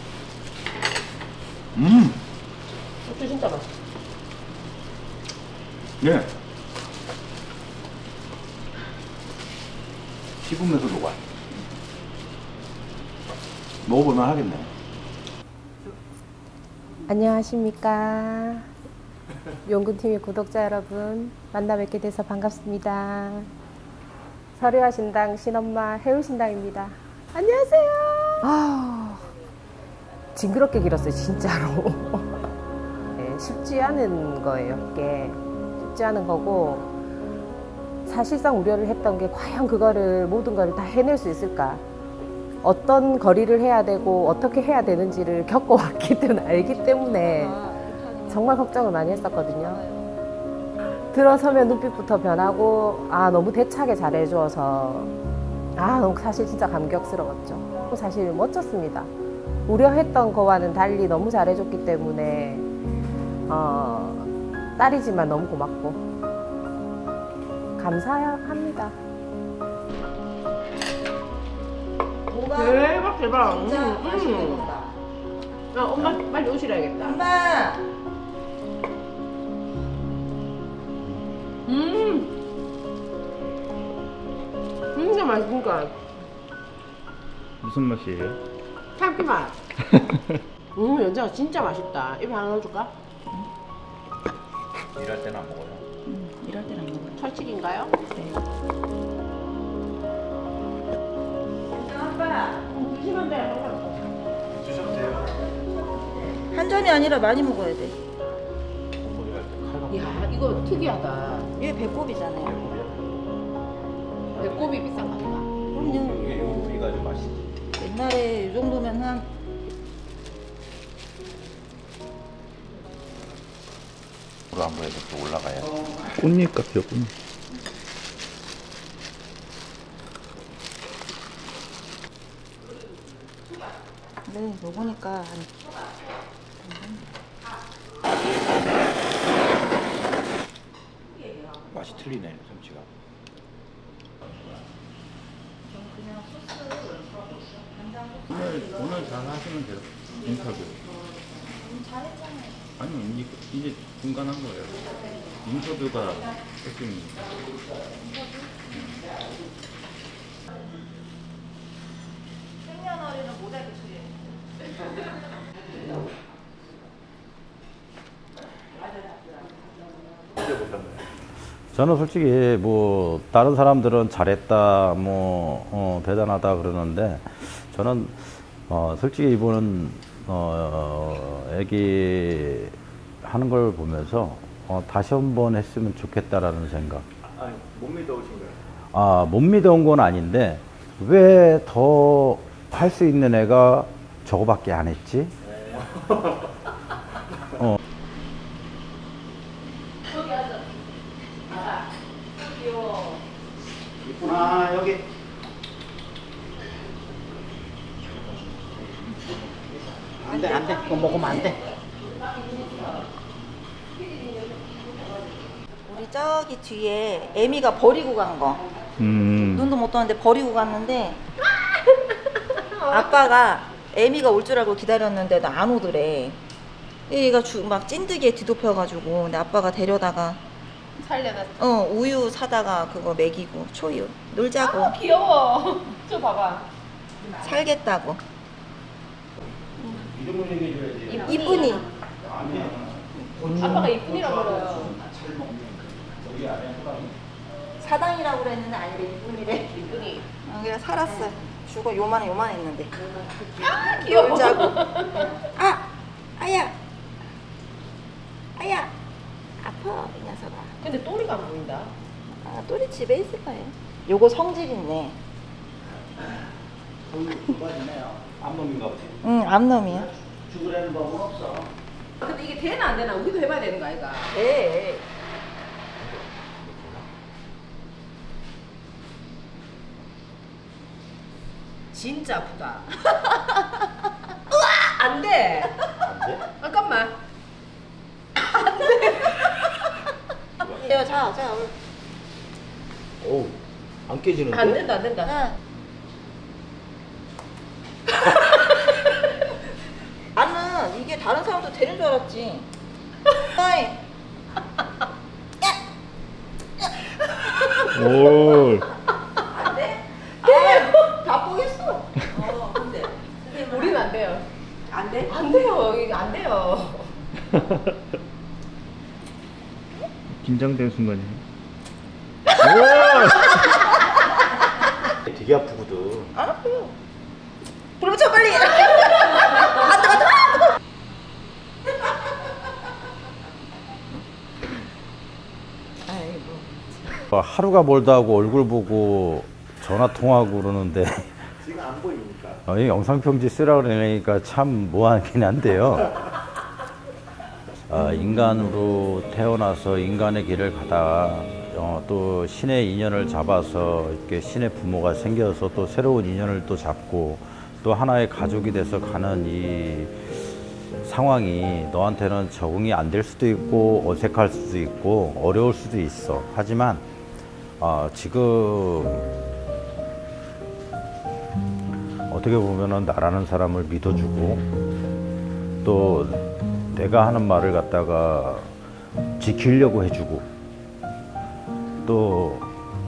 소주 진짜 맛있어. 네. 씹으면서 녹아. 먹어볼만 하겠네. 안녕하십니까. 용군TV 구독자 여러분, 만나 뵙게 돼서 반갑습니다. 설의화신당 신엄마 해우신당입니다. 안녕하세요. 징그럽게 길었어요, 진짜로. 네, 쉽지 않은 거예요, 이게. 쉽지 않은 거고, 사실상 우려를 했던 게 과연 그거를 모든 걸 다 해낼 수 있을까? 어떤 거리를 해야 되고 어떻게 해야 되는지를 겪어왔기 때문에 알기 때문에 정말 걱정을 많이 했었거든요. 들어서면 눈빛부터 변하고 너무 대차게 잘해줘서 너무 사실 진짜 감격스러웠죠. 사실 멋졌습니다. 우려했던 거와는 달리 너무 잘해줬기 때문에 딸이지만 너무 고맙고 감사합니다. 대박 대박. 진짜 맛있게 본다. 엄마 빨리 오시라야겠다. 엄마. 진짜 맛있으니까. 무슨 맛이에요? 참기 맛. 연자가 진짜 맛있다. 입에 하나 넣어줄까? 일할 때는 안 먹어요. 일할 때는 안 먹어요. 철칙인가요? 네. 드시면 돼요. 드셔도 돼요. 한 잔이 아니라 많이 먹어야 돼. 야, 이거 특이하다. 이게 배꼽이잖아요. 배꼽이 비싼 거 아닌가? 그럼요. 이게 요리가 좀 맛있지. 옛날에 이 정도면 한 아무래도 또 올라가야 돼. 꽃잎 같아요, 꽃잎. 네, 먹으니까 맛이 틀리네, 참치가. 오늘 잘 하시면 돼요. 인터뷰. 아니, 이제 중간한 거예요. 인터뷰가 핵심입니다. 생년월일은 모자이크 처리해. 저는 솔직히 뭐 다른 사람들은 잘했다, 대단하다 그러는데 저는 솔직히 이분은 애기 하는 걸 보면서 다시 한번 했으면 좋겠다라는 생각. 아니, 못 믿어오신 거예요? 못 믿어온 건 아닌데 왜 더 할 수 있는 애가 저거밖에 안 했지? 있구나, 여기. 안 돼, 안 돼. 그거 먹으면 안 돼. 우리 저기 뒤에 애미가 버리고 간 거. 눈도 못 떠는데 버리고 갔는데 아빠가 애미가 올 줄 알고 기다렸는데도 안 오더래. 얘가 막 찐득이에 뒤덮여가지고 근데 아빠가 데려다가 살려놨어. 우유 사다가 그거 먹이고 초유 놀자고. 귀여워. 저 봐봐. 살겠다고. 이름을 얘기해줘야지. 이쁜이. 아빠가 이쁜이라고 그래요. 사당이라고 그랬는데 아니래 이쁜이래. 이쁜이. 그냥 살았어요. 죽어 요만했는데. 귀여워. 놀자고. 아야 아파 이 녀석아. 근데 또리가 안 보인다. 또리 집에 있을 거예요. 요거 성질 있네. 암놈인가 보지. 응, 암놈이야. 죽으라는 법은 없어. 근데 이게 되나 안 되나 우리도 해봐야 되는 거 아이가? 돼. 진짜 아프다. 우와! 안 돼. 안 돼? 잠깐만. 야, 자. 어우, 안 깨지는데? 안 된다. 나는 이게 다른 사람도 되는 줄 알았지. 어이. 오. 안 돼? 다 보겠어. 근데. 우리는 안 돼요. 안 돼? 안 돼요. 이게 안 돼요. 긴장된 순간이에요. 되게 아프거든. 안 아파요. 그럼 쳐 빨리. 갔다. 하루가 멀다 하고 얼굴 보고 전화 통화하고 그러는데 지금 안 보이니까. 이 영상편지 쓰라 그러니까 참 뭐하긴 한데요. 인간으로 태어나서 인간의 길을 가다가 또 신의 인연을 잡아서 이렇게 신의 부모가 생겨서 또 새로운 인연을 또 잡고 또 하나의 가족이 돼서 가는 이 상황이 너한테는 적응이 안 될 수도 있고 어색할 수도 있고 어려울 수도 있어. 하지만 지금 어떻게 보면은 나라는 사람을 믿어주고 또 내가 하는 말을 갖다가 지키려고 해주고 또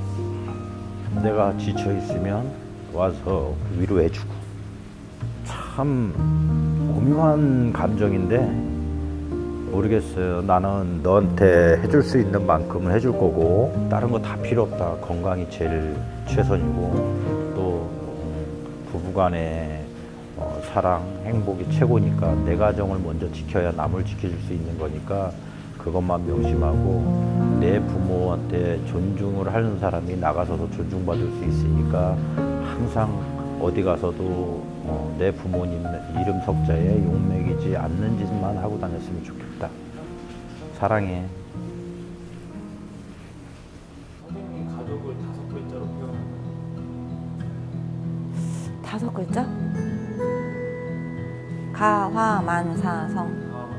내가 지쳐 있으면 와서 위로해주고 참 오묘한 감정인데 모르겠어요. 나는 너한테 해줄 수 있는 만큼은 해줄 거고 다른 거 다 필요 없다. 건강이 제일 최선이고 또 부부간의 사랑, 행복이 최고니까 내 가정을 먼저 지켜야 남을 지켜줄 수 있는 거니까 그것만 명심하고 내 부모한테 존중을 하는 사람이 나가서도 존중받을 수 있으니까 항상 어디 가서도 내 부모님 이름 석자에 용맥이지 않는 짓만 하고 다녔으면 좋겠다. 사랑해. 선생님이 가족을 5글자로 표현합니다. 5글자? 가화만사성.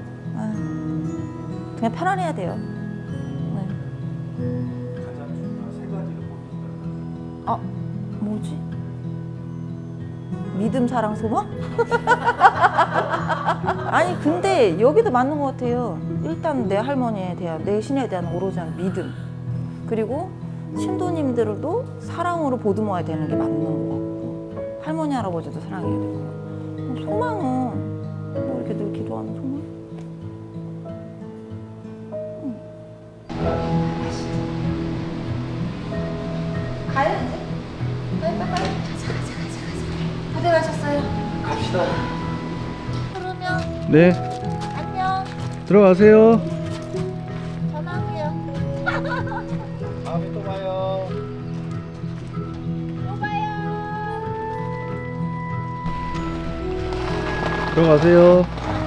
그냥 편안해야 돼요. 네. 가장 중요한 3가지를 뽑는다. 뭐지? 믿음, 사랑, 소망? 아니 근데 여기도 맞는 것 같아요. 일단 내 할머니에 대한, 내 신에 대한 오로지한 믿음, 그리고 신도님들도 사랑으로 보듬어야 되는 게 맞는 것 같고 할머니 할아버지도 사랑해야 되고 소망은 뭐 이렇게 늘 기도하는 소망? 가요 이제? 빨리 가자. 고생하셨어요. 갑시다. 그러면 네. 안녕. 들어가세요. 전화할게요. 다음에 또 봐요. 또 봐요. 들어가세요.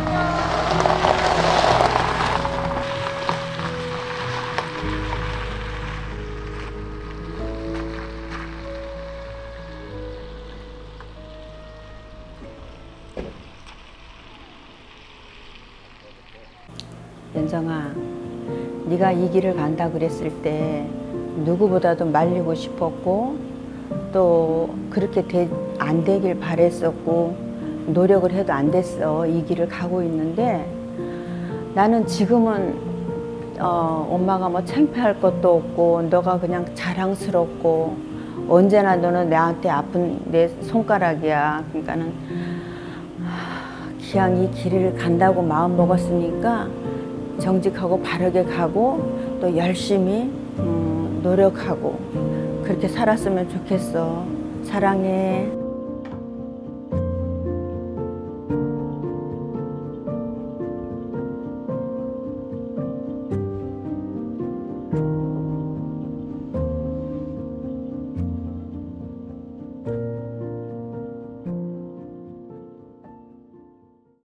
연정아, 네가 이 길을 간다 그랬을 때 누구보다도 말리고 싶었고 또 그렇게 안 되길 바랬었고 노력을 해도 안 됐어. 이 길을 가고 있는데 나는 지금은 엄마가 뭐 창피할 것도 없고 너가 그냥 자랑스럽고 언제나 너는 나한테 아픈 내 손가락이야. 그러니까는 기왕 이 길을 간다고 마음 먹었으니까 정직하고 바르게 가고 또 열심히 노력하고 그렇게 살았으면 좋겠어. 사랑해.